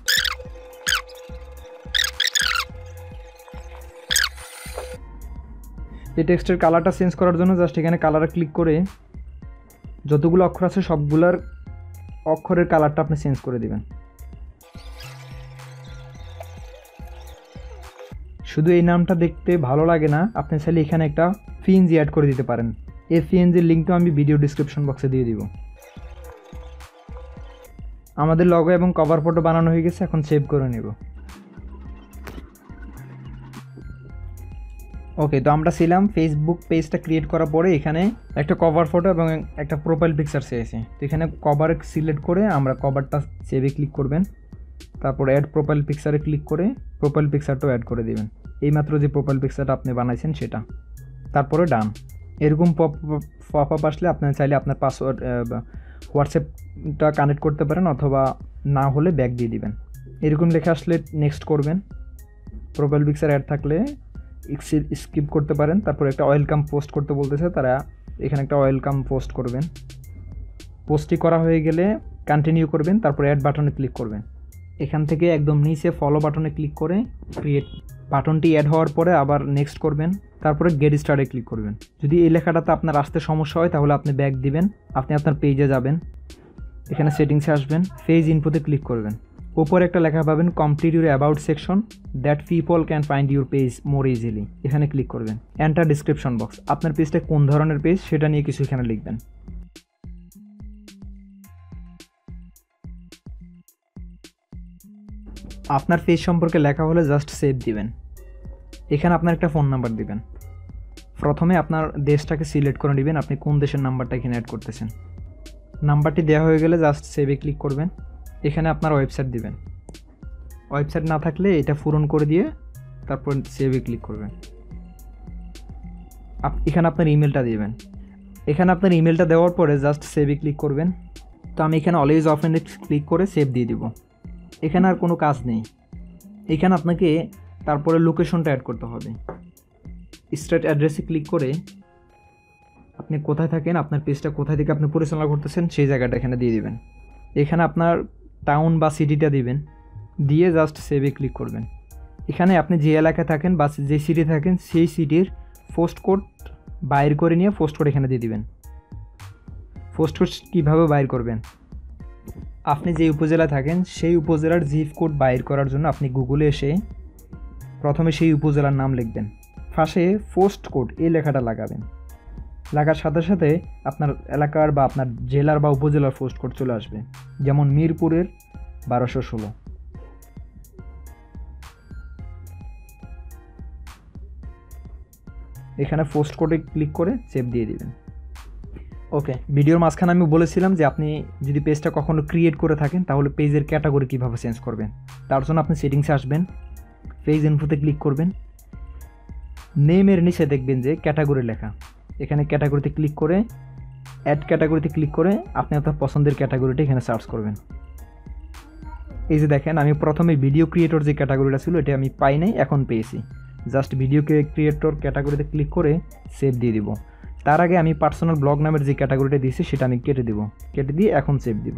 এই টেক্সটের কালারটা চেঞ্জ করার জন্য জাস্ট এখানে কালারে ক্লিক করে যতগুলো অক্ষর আছে সবগুলোর অক্ষরের কালারটা আপনি চেঞ্জ করে দিবেন। শুধু এই নামটা দেখতে ভালো লাগে না, আপনি চাইলে এখানে একটা পিএনজি অ্যাড করে দিতে পারেন। এই পিএনজির লিঙ্কটা আমি ভিডিও ডিসক্রিপশন বক্সে দিয়ে দিব। আমাদের লগো এবং কভার ফটো বানানো হয়ে গেছে, এখন সেভ করে নেব। ওকে, তো আমরা ছিলাম ফেসবুক পেজটা ক্রিয়েট করার পরে এখানে একটা কভার ফটো এবং একটা প্রোফাইল পিকচার চেয়েছে। তো এখানে কভার সিলেক্ট করে আমরা কভারটা সেভে ক্লিক করবেন, তারপর অ্যাড প্রোফাইল পিকচারে ক্লিক করে প্রোফাইল পিকচারটাও অ্যাড করে দেবেন, এইমাত্র যে প্রোফাইল পিকচারটা আপনি বানাইছেন সেটা। তারপরে ডান। এরকম পপ পপ আপ আসলে আপনার চাইলে আপনার পাসওয়ার্ড হোয়াটসঅ্যাপটা কানেক্ট করতে পারেন, অথবা না হলে ব্যাক দিয়ে দিবেন। এরকম লেখা আসলে নেক্সট করবেন। প্রোফাইল পিকচার অ্যাড থাকলে স্কিপ করতে পারেন। তারপর একটা ওয়েলকাম পোস্ট করতে বলতেছে, তারা এখানে একটা ওয়েলকাম পোস্ট করবেন। পোস্টটি করা হয়ে গেলে কন্টিনিউ করবেন, তারপর অ্যাড বাটনে ক্লিক করবেন। এখান থেকে একদম নিচে ফলো বাটনে ক্লিক করে ক্রিয়েট বাটনটি অ্যাড হওয়ার পরে আবার নেক্সট করবেন, তারপরে গেট স্টার্টে ক্লিক করবেন। যদি এই লেখাটাতে আপনার আসতে সমস্যা হয় তাহলে আপনি ব্যাক দিবেন, আপনি আপনার পেজে যাবেন, এখানে সেটিংসে আসবেন, পেজ ইনফোতে ক্লিক করবেন। ওপরে একটা লেখা পাবেন complete your about section that people can find your page more easily, এখানে ক্লিক করবেন। এন্টার ডিসক্রিপশন বক্স, আপনার পেজটা কোন ধরনের পেজ সেটা নিয়ে কিছু এখানে লিখবেন। আপনার পেজ সম্পর্কে লেখা হলে জাস্ট সেভ দিবেন। এখানে আপনার একটা ফোন নাম্বার দিবেন। প্রথমে আপনার দেশটাকে সিলেক্ট করে নেবেন, আপনি কোন দেশের নাম্বারটা এখানে অ্যাড করতেছেন। নাম্বারটি দেওয়া হয়ে গেলে জাস্ট সেভে ক্লিক করবেন। এখানে আপনার ওয়েবসাইট দিবেন, ওয়েবসাইট না থাকলে এটা পূরণ করে দিয়ে তারপর সেভে ক্লিক করবেন। এখানে আপনার ইমেলটা দিবেন। এখানে আপনার ইমেলটা দেওয়ার পরে জাস্ট সেভে ক্লিক করবেন। তো আমি এখানে অলওয়েজ অফেনে ক্লিক করে সেভ দিয়ে দিব। এখানে আর কোনো কাজ নেই। এখানে আপনাকে তারপরে লোকেশনটা অ্যাড করতে হবে। স্ট্রেট অ্যাড্রেসে ক্লিক করে আপনি কোথায় থাকেন, আপনার পেজটা কোথায় থেকে আপনি পরিচালনা করতেছেন সেই জায়গাটা এখানে দিয়ে দিবেন। এখানে আপনার টাউন বা সিটিটা দিবেন, দিয়ে জাস্ট সেভে ক্লিক করবেন। এখানে আপনি যে এলাকায় থাকেন বা যে সিটি থাকেন সেই সিটির পোস্ট কোড বাইর করে নিয়ে পোস্ট কোড এখানে দিয়ে দিবেন। পোস্ট কোড কীভাবে বাইর করবেন, আপনি যে উপজেলায় থাকেন সেই উপজেলার জিপ কোড বাইর করার জন্য আপনি গুগলে এসে প্রথমে সেই উপজেলার নাম লিখবেন, পাশে পোস্ট কোড এই লেখাটা লাগাবেন। লাগার সাথে সাথে আপনার এলাকার বা আপনার জেলার বা উপজেলার পোস্ট কোড চলে আসবে, যেমন মিরপুরের বারোশো ষোলো। এখানে পোস্ট কোডে ক্লিক করে সেভ দিয়ে দিবেন। ওকে, ভিডিওর মাঝখানে আমি বলেছিলাম যে আপনি যদি পেজটা কখনো ক্রিয়েট করে থাকেন তাহলে পেজের ক্যাটাগরি কীভাবে চেঞ্জ করবেন। তার জন্য আপনি সেটিংসে আসবেন, পেজ ইনফোতে ক্লিক করবেন, নেমের নিচে দেখবেন যে ক্যাটাগরি লেখা, এখানে ক্যাটাগরিতে ক্লিক করে অ্যাড ক্যাটাগরিতে ক্লিক করে আপনি আপনার পছন্দের ক্যাটাগরিটা এখানে সার্চ করবেন। এই যে দেখেন আমি প্রথমে ভিডিও ক্রিয়েটর যে ক্যাটাগরিটা ছিল এটা আমি পাই নাই, এখন পেয়েছি। জাস্ট ভিডিও ক্রিয়েটর ক্যাটাগরিতে ক্লিক করে সেভ দিয়ে দিব। তার আগে আমি পার্সোনাল ব্লগ নামের যে ক্যাটাগরিটা দিয়েছি সেটা আমি কেটে দিব, কেটে দিয়ে এখন সেভ দিব।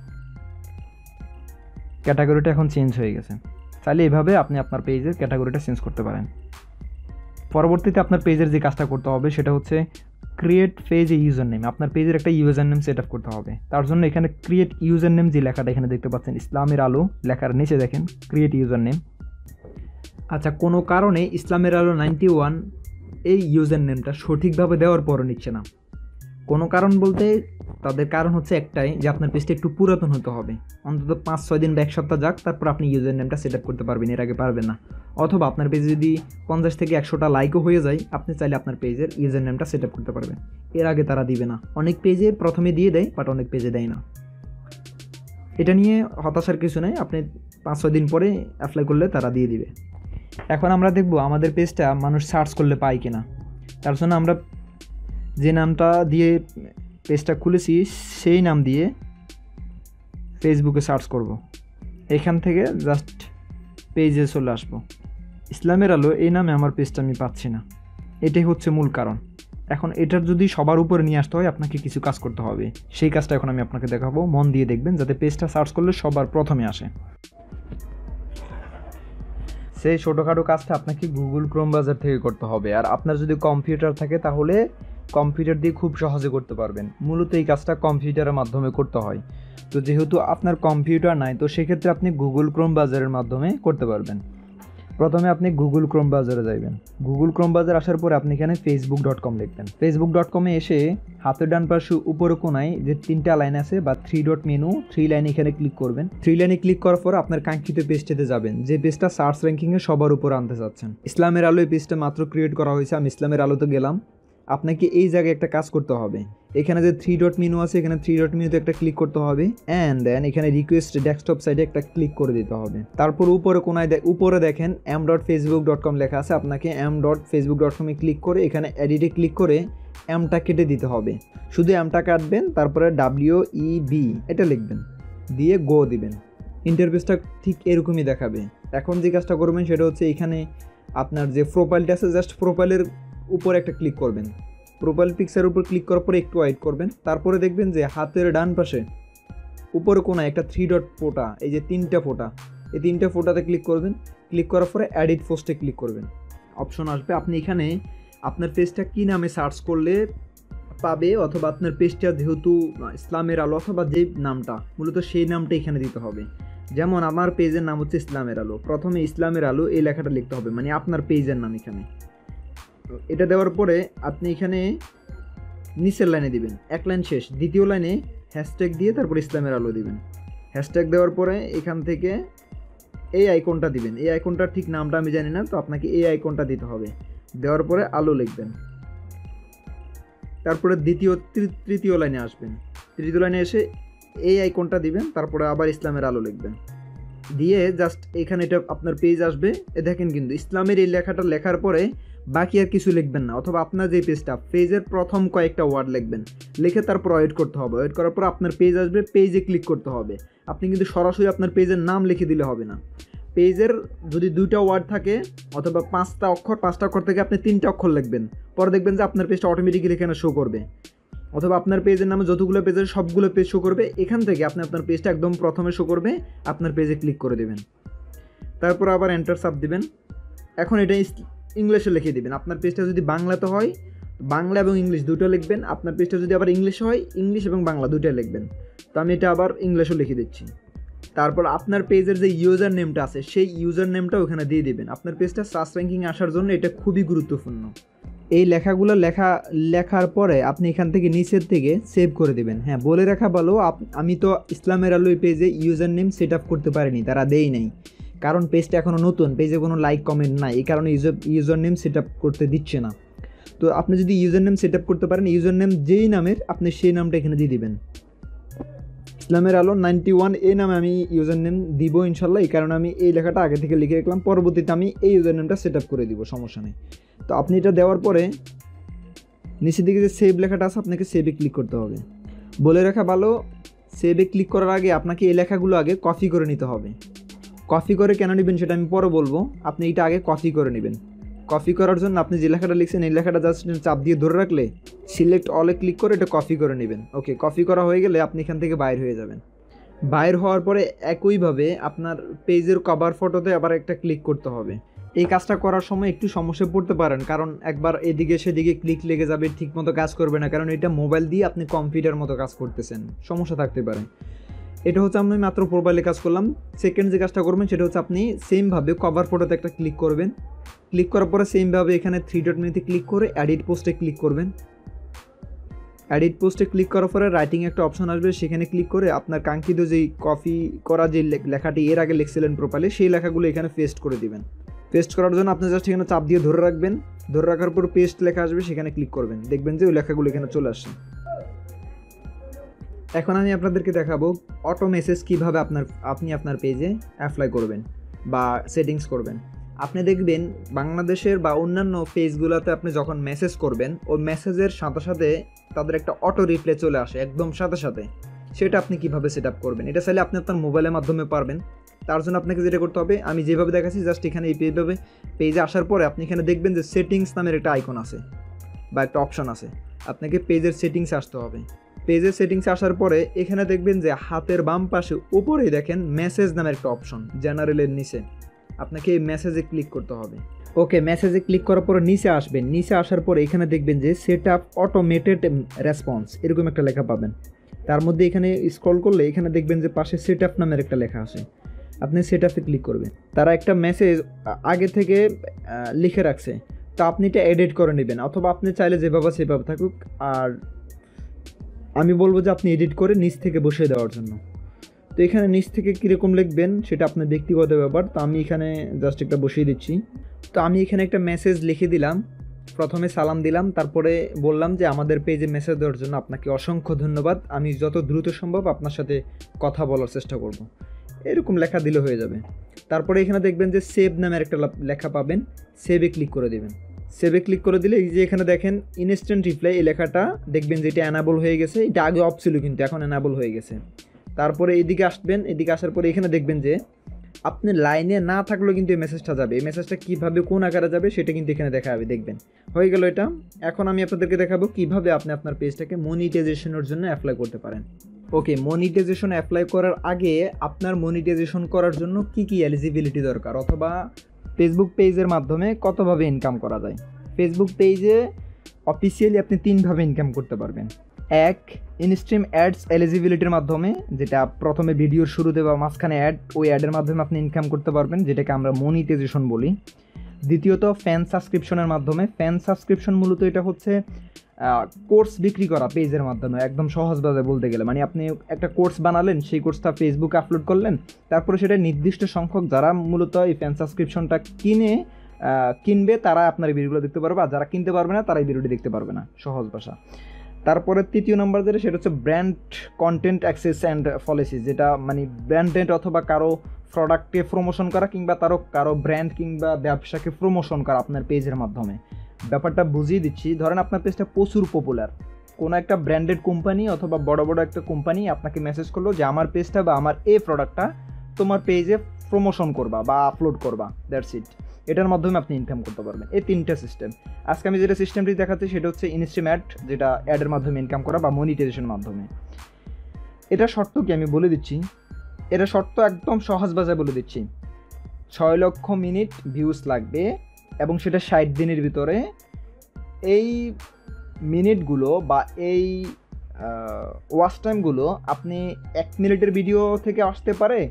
ক্যাটাগরিটা এখন চেঞ্জ হয়ে গেছে। তাহলে এভাবে আপনি আপনার পেজের ক্যাটাগরিটা চেঞ্জ করতে পারেন। পরবর্তীতে আপনার পেজের যে কাজটা করতে হবে সেটা হচ্ছে create page a user name. আপনার পেজের একটা ইউজার নেম সেট আপ করতে হবে। তার জন্য এখানে ক্রিয়েট ইউজার নেম যে লেখাটা এখানে দেখতে পাচ্ছেন ইসলামের আলো লেখার নিচে দেখেন ক্রিয়েট ইউজার নেম। আচ্ছা, কোনো কারণে ইসলামের আলো নাইনটি ওয়ান এই ইউজার নেমটা সঠিকভাবে দেওয়ার পরও নিচ্ছে না। কোনো কারণ বলতে তাদের কারণ হচ্ছে একটাই, যে আপনার পেজটা একটু পুরাতন হতে হবে, অন্তত পাঁচ ছয় দিন বা এক সপ্তাহ যাক, তারপর আপনি ইউজার নেমটা সেট আপ করতে পারবেন, এর আগে পারবেন না। অথবা আপনার পেজে যদি পঞ্চাশ থেকে একশোটা লাইকও হয়ে যায়, আপনি চাইলে আপনার পেজের ইউজার নেমটা সেট আপ করতে পারবেন, এর আগে তারা দিবে না। অনেক পেজে প্রথমে দিয়ে দেয়, বাট অনেক পেজে দেয় না। এটা নিয়ে হতাশার কিছু নেই, আপনি পাঁচ ছয় দিন পরে অ্যাপ্লাই করলে তারা দিয়ে দিবে। এখন আমরা দেখব আমাদের পেজটা মানুষ সার্চ করলে পায় কিনা। তার জন্য আমরা যে নামটা দিয়ে পেজটা খুলেছি সেই নাম দিয়ে ফেসবুকে সার্চ করব। এখান থেকে জাস্ট পেজে চলে আসবো। ইসলামের আলো এই নামে আমার পেজটা আমি পাচ্ছি না, এটাই হচ্ছে মূল কারণ। এখন এটার যদি সবার উপরে নিয়ে আসতে হয় আপনাকে কিছু কাজ করতে হবে, সেই কাজটা এখন আমি আপনাকে দেখাবো। মন দিয়ে দেখবেন যাতে পেজটা সার্চ করলে সবার প্রথমে আসে। সেই ছোটোখাটো কাজটা আপনাকে গুগল ক্রোম ব্রাউজার থেকে করতে হবে। আর আপনার যদি কম্পিউটার থাকে তাহলে কম্পিউটার দিয়ে খুব সহজে করতে পারবেন। মূলত এই কাজটা কম্পিউটারের মাধ্যমে করতে হয়। তো যেহেতু আপনার কম্পিউটার নাই, তো সেক্ষেত্রে আপনি গুগল ক্রোম ব্রাউজারের মাধ্যমে করতে পারবেন। প্রথমে আপনি গুগল ক্রোম ব্রাউজারে যাবেন। গুগল ক্রোম ব্রাউজার আসার পরে আপনি এখানে ফেসবুক ডট কম লিখবেন। ফেসবুক ডট কমে এসে হাতের ডান পাশে উপরে কোনায় যে তিনটা লাইন আছে বা three dot menu, three line এখানে ক্লিক করবেন। থ্রি লাইনে ক্লিক করার পর আপনার কাঙ্ক্ষিত পেজটাতে যাবেন, যে পেজটা সার্চ র্যাঙ্কিংয়ে সবার উপর আনতে চাচ্ছেন। ইসলামের আলো এই পেজটা মাত্র ক্রিয়েট করা হয়েছে, আমি ইসলামের আলোতে গেলাম। আপনাকে এই জায়গায় একটা কাজ করতে হবে, এখানে যে থ্রি ডট মেনু আছে এখানে থ্রি ডট মেনুতে একটা ক্লিক করতে হবে, অ্যান্ড দেন এখানে রিকোয়েস্ট ডেস্কটপ সাইটে একটা ক্লিক করে দিতে হবে। তারপর উপরে কোনায় উপরে দেখেন M dot Facebook dot com লেখা আছে, আপনাকে এম ডট ফেসবুক ডট কমে ক্লিক করে এখানে এডিটে ক্লিক করে এমটা কেটে দিতে হবে। শুধু এমটা কাটবেন, তারপরে ডাব্লিউ ই বি এটা লিখবেন, দিয়ে গো দিবেন। ইন্টারফেসটা ঠিক এরকমই দেখাবে। এখন যে কাজটা করবেন সেটা হচ্ছে এখানে আপনার যে প্রোফাইলটা আছে জাস্ট প্রোফাইলের উপর একটা ক্লিক করবেন। প্রোফাইল পিকচারের উপর ক্লিক করার পরে একটু ওয়েট করবেন। তারপরে দেখবেন যে হাতের ডান পাশে উপরে কোনায় একটা থ্রি ডট ফোটা, এই যে তিনটা ফোটা, এই তিনটা ফোটাতে ক্লিক করবেন। ক্লিক করার পরে এডিট পোস্টে ক্লিক করবেন, অপশন আসবে। আপনি এখানে আপনার পেজটা কী নামে সার্চ করলে পাবে, অথবা আপনার পেজটা যেহেতু ইসলামের আলো অথবা যে নামটা মূলত সেই নামটা এখানে দিতে হবে। যেমন আমার পেজের নাম হচ্ছে ইসলামের আলো, প্রথমে ইসলামের আলো এই লেখাটা লিখতে হবে, মানে আপনার পেজের নাম এখানে। এটা দেওয়ার পরে আপনি এখানে নিচের লাইনে দিবেন, এক লাইন শেষ, দ্বিতীয় লাইনে হ্যাশট্যাগ দিয়ে তারপর ইসলামের আলো দিবেন। হ্যাশট্যাগ দেওয়ার পরে এখান থেকে এই আইকনটা দিবেন। এই আইকনটার ঠিক নামটা আমি জানি না, তো আপনাকে এই আইকনটা দিতে হবে। দেওয়ার পরে আলো লিখবেন। তারপরে দ্বিতীয় তৃতীয় লাইনে আসবেন, তৃতীয় লাইনে এসে এই আইকনটা দিবেন, তারপরে আবার ইসলামের আলো লিখবেন। দিয়ে জাস্ট এখানে এটা আপনার পেজ আসবে। এ দেখেন কিন্তু ইসলামের এই লেখাটা লেখার পরে বাকি আর কিছু লিখবেন না, অথবা আপনার যে পেজটা পেজের প্রথম কয়েকটা ওয়ার্ড লিখবেন, লিখে তারপর ওয়েট করতে হবে। ওয়েট করার পর আপনার পেজ আসবে, পেজে ক্লিক করতে হবে। আপনি কিন্তু সরাসরি আপনার পেজের নাম লিখে দিলে হবে না। পেজের যদি দুইটা ওয়ার্ড থাকে অথবা পাঁচটা অক্ষর, পাঁচটা অক্ষর থেকে আপনি তিনটা অক্ষর লিখবেন, পরে দেখবেন যে আপনার পেজটা অটোমেটিক্যালি এখানে শো করবে। অথবা আপনার পেজের নামে যতগুলো পেজের সবগুলো পেজ শো করবে, এখান থেকে আপনি আপনার পেজটা একদম প্রথমে শো করবে, আপনার পেজে ক্লিক করে দেবেন। তারপর আবার এন্টার চাপ দিবেন। এখন এটা ইংলিশে লিখে দিবেন। আপনার পেজটা যদি বাংলাতে হয় বাংলা এবং ইংলিশ দুটো লিখবেন, আপনার পেজটা যদি আবার ইংলিশে হয় ইংলিশ এবং বাংলা দুটোই লিখবেন। তো আমি এটা আবার ইংলিশও লিখে দিচ্ছি। তারপর আপনার পেজের যে ইউজার নেমটা আছে সেই ইউজার নেমটা ওখানে দিয়ে দিবেন। আপনার পেজটা সার্চ র্যাঙ্কিং আসার জন্য এটা খুবই গুরুত্বপূর্ণ। এই লেখাগুলো লেখা লেখার পরে আপনি এখান থেকে নিচের থেকে সেভ করে দেবেন। হ্যাঁ, বলে রাখা ভালো, আমি তো ইসলামের আলোয় পেজে ইউজার নেম সেট আপ করতে পারিনি, তারা দেই নাই, কারণ পেজটা এখনও নতুন, পেজে কোনো লাইক কমেন্ট নাই, এই কারণে user user name set up করতে দিচ্ছে না। তো আপনি যদি ইউজার নেম সেট আপ করতে পারেন, ইউজার নেম যেই নামের আপনি সেই নামটা এখানে দিয়ে দিবেন। ইসলামের আলো নাইনটি ওয়ান এই নামে আমি ইউজার নেম দিব ইনশাল্লাহ। এই কারণে আমি এই লেখাটা আগে থেকে লিখে রাখলাম, পরবর্তীতে আমি এই ইউজার নেমটা সেট আপ করে দিব, সমস্যা নেই। তো আপনি এটা দেওয়ার পরে নিচের দিকে যে সেভ লেখাটা আছে আপনাকে সেভে ক্লিক করতে হবে। বলে রাখা ভালো, সেভে ক্লিক করার আগে আপনাকে এই লেখাগুলো আগে কপি করে নিতে হবে। কপি করে কেন নেবেন সেটা আমি পরে বলবো, আপনি এটা আগে কপি করে নেবেন। কপি করার জন্য আপনি যে লেখাটা লিখছেন এই লেখাটা জাস্ট চাপ দিয়ে ধরে রাখলে সিলেক্ট অলে ক্লিক করে এটা কপি করে নেবেন। ওকে, কপি করা হয়ে গেলে আপনি এখান থেকে বাইর হয়ে যাবেন। বাইর হওয়ার পরে একইভাবে আপনার পেজের কভার ফটোতে আবার একটা ক্লিক করতে হবে। এই কাজটা করার সময় একটু সমস্যায় পড়তে পারেন, কারণ একবার এদিকে সেদিকে ক্লিক লেগে যাবে, ঠিকমতো কাজ করবে না, কারণ এটা মোবাইল দিয়ে আপনি কম্পিউটার মতো কাজ করতেছেন, সমস্যা থাকতে পারে। এটা হচ্ছে আমি মাত্র প্রোফাইলে কাজ করলাম। সেকেন্ড যে কাজটা করবেন সেটা হচ্ছে আপনি সেমভাবে কভার ফটোতে একটা ক্লিক করবেন। ক্লিক করার পরে সেমভাবে এখানে থ্রি ডট মেনুতে ক্লিক করে এডিট পোস্টে ক্লিক করবেন। এডিট পোস্টে ক্লিক করার পরে রাইটিং একটা অপশন আসবে, সেখানে ক্লিক করে আপনার কাঙ্ক্ষিত যেই কপি করা যে লেখাটি এর আগে লিখছিলেন প্রোফাইলে সেই লেখাগুলো এখানে পেস্ট করে দিবেন। পেস্ট করার জন্য আপনি জাস্ট এখানে চাপ দিয়ে ধরে রাখবেন, ধরে রাখার পর পেস্ট লেখা আসবে, সেখানে ক্লিক করবেন, দেখবেন যে ওই লেখাগুলো এখানে চলে আসছে। এখন আমি আপনাদেরকে দেখাবো অটো মেসেজ কীভাবে আপনার আপনি আপনার পেজে অ্যাপ্লাই করবেন বা সেটিংস করবেন। আপনি দেখবেন বাংলাদেশের বা অন্যান্য পেজগুলোতে আপনি যখন মেসেজ করবেন ওই মেসেজের সাথে সাথে তাদের একটা অটো রিপ্লাই চলে আসে একদম সাথে সাথে। সেটা আপনি কীভাবে সেট আপ করবেন, এটা চাইলে আপনি আপনার মোবাইলের মাধ্যমে পারবেন। তার জন্য আপনাকে যেটা করতে হবে, আমি যেভাবে দেখাচ্ছি জাস্ট এখানে এই পেজভাবে পেজে আসার পরে আপনি এখানে দেখবেন যে সেটিংস নামের একটা আইকন আছে বা একটা অপশন আছে, আপনাকে পেজের সেটিংসে আসতে হবে। পেজের সেটিংসে আসার পরে এখানে দেখবেন যে হাতের বাম পাশে উপরেই দেখেন মেসেজ নামের একটা অপশন, জেনারেলের নিচে আপনাকে এই মেসেজে ক্লিক করতে হবে। ওকে, মেসেজে ক্লিক করার পরে নিচে আসবেন, নিচে আসার পরে এখানে দেখবেন যে সেট আপ অটোমেটেড রেসপন্স এরকম একটা লেখা পাবেন। তার মধ্যে এখানে স্ক্রল করলে এখানে দেখবেন যে পাশে সেট আপ নামের একটা লেখা আসে, আপনি সেট আপে ক্লিক করবেন। তারা একটা মেসেজ আগে থেকে লিখে রাখছে, তো আপনি এটা এডিট করে নেবেন, অথবা আপনি চাইলে যেভাবে সেভাবে থাকুক। আর আমি বলবো যে আপনি এডিট করে নিচ থেকে বসিয়ে দেওয়ার জন্য। তো এখানে নিচ থেকে কীরকম লিখবেন সেটা আপনার ব্যক্তিগত ব্যাপার। তো আমি এখানে জাস্ট একটা বসিয়ে দিচ্ছি। তো আমি এখানে একটা মেসেজ লিখে দিলাম, প্রথমে সালাম দিলাম, তারপরে বললাম যে আমাদের পেজে মেসেজ দেওয়ার জন্য আপনাকে অসংখ্য ধন্যবাদ, আমি যত দ্রুত সম্ভব আপনার সাথে কথা বলার চেষ্টা করব, এরকম লেখা দিলে হয়ে যাবে। তারপরে এখানে দেখবেন যে সেভ নামের একটা লেখা পাবেন, সেভে ক্লিক করে দেবেন। সেভে ক্লিক করে দিলে এই যে এখানে দেখেন ইনস্ট্যান্ট রিপ্লাই, এই লেখাটা দেখবেন যে এটা অ্যানাবল হয়ে গেছে, এটা আগে অফ ছিল কিন্তু এখন অ্যানাবল হয়ে গেছে। তারপরে এদিকে আসবেন, এদিকে আসার পরে এখানে দেখবেন যে আপনি লাইনে না থাকলেও কিন্তু এই মেসেজটা যাবে, এই মেসেজটা কীভাবে কোন আকারে যাবে সেটা কিন্তু এখানে দেখা যাবে, দেখবেন হয়ে গেল এটা। এখন আমি আপনাদেরকে দেখাবো কীভাবে আপনি আপনার পেজটাকে মনিটাইজেশনের জন্য অ্যাপ্লাই করতে পারেন। ওকে, মনিটাইজেশন অ্যাপ্লাই করার আগে আপনার মনিটাইজেশন করার জন্য কি কি এলিজিবিলিটি দরকার, অথবা ফেসবুক পেজের মাধ্যমে কতভাবে ইনকাম করা যায়। ফেসবুক পেজে অফিসিয়ালি আপনি তিনভাবে ইনকাম করতে পারবেন। এক, ইনস্ট্রিম অ্যাডস এলিজিবিলিটির মাধ্যমে, যেটা প্রথমে ভিডিওর শুরুতে বা মাঝখানে অ্যাড, ওই অ্যাডের মাধ্যমে আপনি ইনকাম করতে পারবেন, যেটাকে আমরা মনিটাইজেশন বলি। দ্বিতীয়ত, ফ্যান সাবস্ক্রিপশনের মাধ্যমে। ফ্যান সাবস্ক্রিপশন মূলত এটা হচ্ছে কোর্স বিক্রি করা পেজের মাধ্যমে, একদম সহজভাবে বলতে গেলে, মানে আপনি একটা কোর্স বানালেন, সেই কোর্সটা ফেসবুকে আপলোড করলেন, তারপরে সেটা নির্দিষ্ট সংখ্যক যারা মূলত এই ফ্যান সাবস্ক্রিপশনটা কিনে কিনবে তারা আপনার এই ভিডিওগুলো দেখতে পারবে, আর যারা কিনতে পারবে না তারা এই ভিডিওটি দেখতে পারবে না, সহজ ভাষা। তারপরে তৃতীয় নম্বর যেটা সেটা হচ্ছে brand content access and policy, যেটা মানে ব্র্যান্ডেড অথবা কারো প্রোডাক্টকে প্রমোশন করা কিংবা তারও কারো ব্র্যান্ড কিংবা ব্যবসাকে প্রমোশন করা আপনার পেজের মাধ্যমে। ব্যাপারটা বুঝিয়ে দিচ্ছি, ধরেন আপনার পেজটা প্রচুর পপুলার, কোনো একটা ব্র্যান্ডেড কোম্পানি অথবা বড় বড় একটা কোম্পানি আপনাকে মেসেজ করলো যে আমার পেজটা বা আমার এই প্রোডাক্টটা তোমার পেজে প্রমোশন করবা বা আপলোড করবা, দ্যাটস ইট। এটার মাধ্যমে আপনি ইনকাম করতে পারবেন। এই তিনটা সিস্টেম আজকে আমি যেটা সিস্টেমটি দেখাচ্ছি সেটা হচ্ছে ইনস্ট্রিম অ্যাড, যেটা অ্যাডের মাধ্যমে ইনকাম করা বা মনিটাইজেশনের মাধ্যমে। এটা শর্ত কি আমি বলে দিচ্ছি, এটা শর্ত একদম সহজ ভাষায় বলে দিচ্ছি। ছয় লক্ষ মিনিট ভিউজ লাগবে এবং সেটা ষাট দিনের ভিতরে। এই মিনিটগুলো বা এই ওয়াচ টাইমগুলো আপনি এক মিনিটের ভিডিও থেকে আসতে পারে,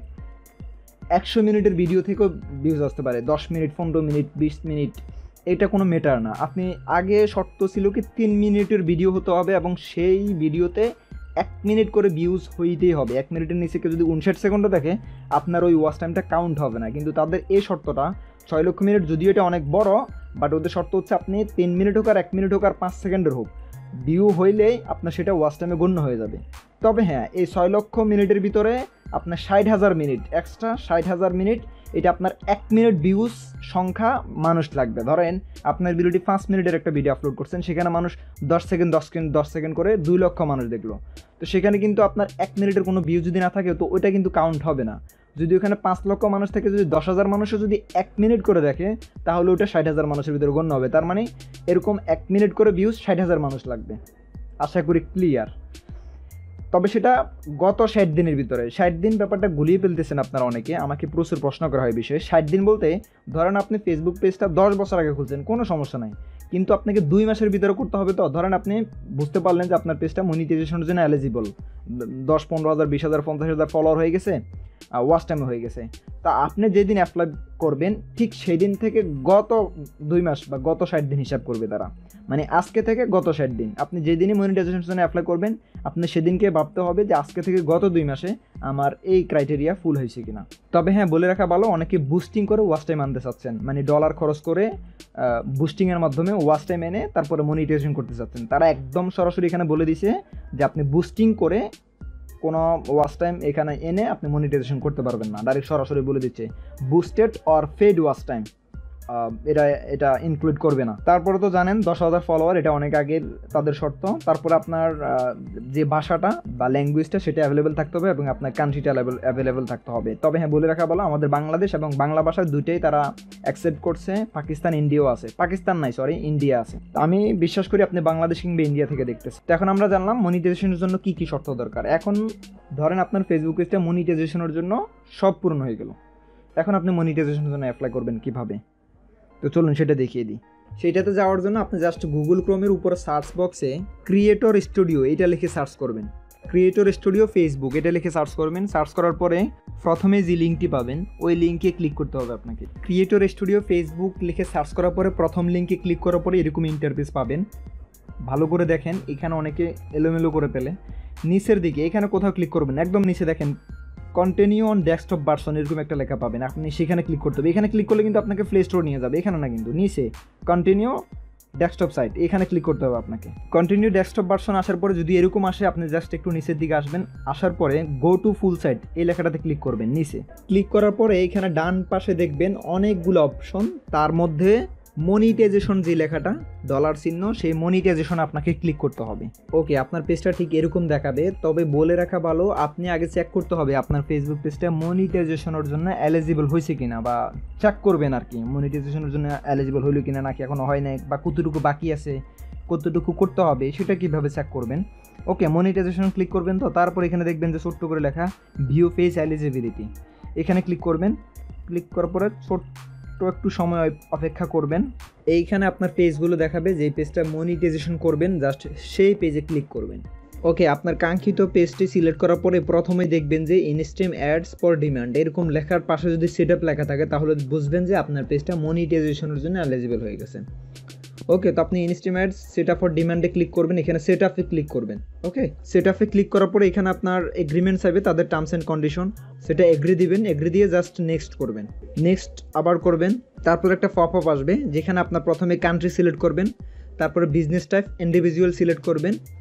একশো মিনিটের ভিডিও থেকেও ভিউজ আসতে পারে, দশ মিনিট, পনেরো মিনিট, বিশ মিনিট, এটা কোনো ম্যাটার না। আপনি আগে শর্ত ছিল কি তিন মিনিটের ভিডিও হতে হবে এবং সেই ভিডিওতে এক মিনিট করে ভিউজ হইতেই হবে। এক মিনিটের নিচে কেউ যদি উনষাট সেকেন্ডও দেখে আপনার ওই ওয়াচ টাইমটা কাউন্ট হবে না। কিন্তু তাদের এই শর্তটা ছয় লক্ষ মিনিট, যদিও এটা অনেক বড়, বাট ওদের শর্ত হচ্ছে আপনি তিন মিনিট হোক আর এক মিনিট হোক আর পাঁচ সেকেন্ডের হোক, ভিউ হইলেই আপনার সেটা ওয়াচ টাইমে গণ্য হয়ে যাবে। তবে হ্যাঁ, এই ছয় লক্ষ মিনিটের ভিতরে আপনার ষাট হাজার মিনিট এক্সট্রা, ষাট হাজার মিনিট, এটা আপনার এক মিনিট ভিউজ সংখ্যা মানুষ লাগবে। ধরেন আপনার ভিডিওটি পাঁচ মিনিটের একটা ভিডিও আপলোড করছেন, সেখানে মানুষ দশ সেকেন্ড দশ সেকেন্ড দশ সেকেন্ড করে দুই লক্ষ মানুষ দেখলো, তো সেখানে কিন্তু আপনার এক মিনিটের কোনো ভিউ যদি না থাকে তো ওইটা কিন্তু কাউন্ট হবে না। যদি ওখানে পাঁচ লক্ষ মানুষ থেকে যদি দশ হাজার মানুষও যদি এক মিনিট করে দেখে তাহলে ওটা ষাট হাজার মানুষের ভিতরে গণ্য হবে। তার মানে এরকম এক মিনিট করে ভিউজ ষাট হাজার মানুষ লাগবে। আশা করি ক্লিয়ার। তবে সেটা গত ষাট দিনের ভিতরে। ষাট দিন ব্যাপারটা গুলিয়ে ফেলতেছেন আপনারা অনেকে, আমাকে প্রচুর প্রশ্ন করা হয় বিষয়ে। ষাট দিন বলতে ধরেন আপনি ফেসবুক পেজটা দশ বছর আগে খুলছেন, কোনো সমস্যা নাই, কিন্তু আপনাকে দুই মাসের ভিতরে করতে হবে। তো ধরেন আপনি বুঝতে পারলেন যে আপনার পেজটা মনিটাইজেশনের জন্য এলিজিবল, দশ পনেরো হাজার বিশ হাজার পঞ্চাশ হাজার ফলোয়ার হয়ে গেছে, ওয়াচ টাইম হয়ে গেছে, তা আপনি যেদিন অ্যাপ্লাই করবেন ঠিক সেই দিন থেকে গত দুই মাস বা গত ষাট দিন হিসাব করবে তারা। মানে আজকে থেকে গত ষাট দিন, আপনি যেদিনই মনিটাইজেশনের জন্য অ্যাপ্লাই করবেন আপনি সেদিনকে ভাবতে হবে যে আজকে থেকে গত দুই মাসে আমার এই ক্রাইটেরিয়া ফুল হয়েছে কিনা। তবে হ্যাঁ, বলে রাখা ভালো, অনেকে বুস্টিং করে ওয়াচ টাইম আনতে চাচ্ছেন, মানে ডলার খরচ করে বুস্টিংয়ের মাধ্যমে ওয়াচ টাইম এনে তারপরে মনিটাইজেশন করতে চাচ্ছেন। তারা একদম সরাসরি এখানে বলে দিছে যে আপনি বুস্টিং করে কোনো ওয়াচ টাইম এখানে এনে আপনি মনিটাইজেশন করতে পারবেন না। ডাইরেক্ট সরাসরি বলে দিচ্ছে boosted or fed watch time, এটা এটা ইনক্লুড করবে না। তারপরে তো জানেন দশ হাজার ফলোয়ার, এটা অনেক আগের তাদের শর্ত। তারপরে আপনার যে ভাষাটা বা ল্যাঙ্গুয়েজটা সেটা অ্যাভেলেবেল থাকতে হবে এবং আপনার কান্ট্রিটা অ্যাভেলেবেল থাকতে হবে। তবে হ্যাঁ, বলে রাখা ভালো, আমাদের বাংলাদেশ এবং বাংলা ভাষা দুইটাই তারা অ্যাকসেপ্ট করছে। পাকিস্তান, ইন্ডিয়াও আছে, পাকিস্তান নাই সরি ইন্ডিয়া আছে। আমি বিশ্বাস করি আপনি বাংলাদেশ কিংবা ইন্ডিয়া থেকে দেখতেছেন। তো এখন আমরা জানলাম মনিটাইজেশনের জন্য কী কী শর্ত দরকার। এখন ধরেন আপনার ফেসবুক পেজটা মনিটাইজেশনের জন্য সব পূর্ণ হয়ে গেল, এখন আপনি মনিটাইজেশনের জন্য অ্যাপ্লাই করবেন কীভাবে? তো চলুন সেটা দেখিয়ে দিই। সেইটাতে যাওয়ার জন্য আপনি জাস্ট গুগল ক্রোমের উপরে সার্চ বক্সে ক্রিয়েটর স্টুডিও এটা লিখে সার্চ করবেন। ক্রিয়েটর স্টুডিও ফেসবুক এটা লিখে সার্চ করবেন। সার্চ করার পরে প্রথমে যে লিঙ্কটি পাবেন ওই লিঙ্কে ক্লিক করতে হবে আপনাকে। ক্রিয়েটর স্টুডিও ফেসবুক লিখে সার্চ করার পরে প্রথম লিঙ্কে ক্লিক করার পরে এরকম ইন্টারফেস পাবেন। ভালো করে দেখেন, এখানে অনেকে এলোমেলো করে ফেলে। নিচের দিকে এখানে কোথাও ক্লিক করবেন, একদম নিচে দেখেন কন্টিনিউ অন ডেস্কটপ ভার্সন এরকম একটা লেখা পাবেন, আপনি সেখানে ক্লিক করতে হবে। এখানে ক্লিক করলে কিন্তু আপনাকে প্লে স্টোর নিয়ে যাবে, এখানে না, কিন্তু নিচে কন্টিনিউ ডেস্কটপ সাইট এখানে ক্লিক করতে হবে আপনাকে। কন্টিনিউ ডেস্কটপ ভার্সন আসার পরে যদি এরকম আসে আপনি জাস্ট একটু নিচের দিকে আসবেন, আসার পরে গো টু ফুল সাইট এই লেখাটাতে ক্লিক করবেন। নিচে ক্লিক করার পরে এখানে ডান পাশে দেখবেন অনেকগুলো অপশন, তার মধ্যে মনিটাইজেশন যে লেখাটা ডলার চিহ্ন, সেই মনিটাইজেশন আপনাকে ক্লিক করতে হবে। ওকে, আপনার পেজটা ঠিক এরকম দেখাবে। তবে বলে রাখা ভালো, আপনি আগে চেক করতে হবে আপনার ফেসবুক পেজটা মনিটাইজেশনের জন্য এলিজিবল হয়েছে কিনা, বা চেক করবেন আর কি মনিটাইজেশনের জন্য এলিজিবল হইল কিনা, নাকি এখনো হয় নাই, বা কতটুকু বাকি আছে, কতটুকু করতে হবে সেটা কিভাবে চেক করবেন। ওকে, মনিটাইজেশন ক্লিক করবেন। তো তারপর এখানে দেখবেন যে ছোট্ট করে লেখা ভিউ পেজ এলিজিবিলিটি, এখানে ক্লিক করবেন। ক্লিক করার পরে ছোট্ট একটু সময় অপেক্ষা করবেন। এইখানে আপনার পেজগুলো দেখাবে, যে পেজটা মনিটাইজেশন করবেন জাস্ট সেই পেজে ক্লিক করবেন। ওকে, আপনার কাঙ্ক্ষিত পেজটি সিলেক্ট করার পরে প্রথমে দেখবেন যে ইনস্ট্রিম অ্যাডস ফর ডিমান্ড এরকম লেখার পাশে যদি সেট আপ লেখা থাকে তাহলে বুঝবেন যে আপনার পেজটা মনিটাইজেশনের জন্য এলিজিবল হয়ে গেছে। ওকে, তো আপনি instream ads set up for ডিমান্ডে ক্লিক করবেন, এখানে সেট আপে ক্লিক করবেন। ওকে, সেট আপে ক্লিক করার পরে এখানে আপনার এগ্রিমেন্ট চাইবে, তাদের টার্মস অ্যান্ড কন্ডিশন, সেটা এগ্রি দিবেন। এগ্রি দিয়ে জাস্ট নেক্সট করবেন, নেক্সট আবার করবেন। তারপর একটা পপ আপ আসবে যেখানে আপনার প্রথমে কান্ট্রি সিলেক্ট করবেন, তারপরে বিজনেস টাইপ ইন্ডিভিজুয়াল সিলেক্ট করবেন,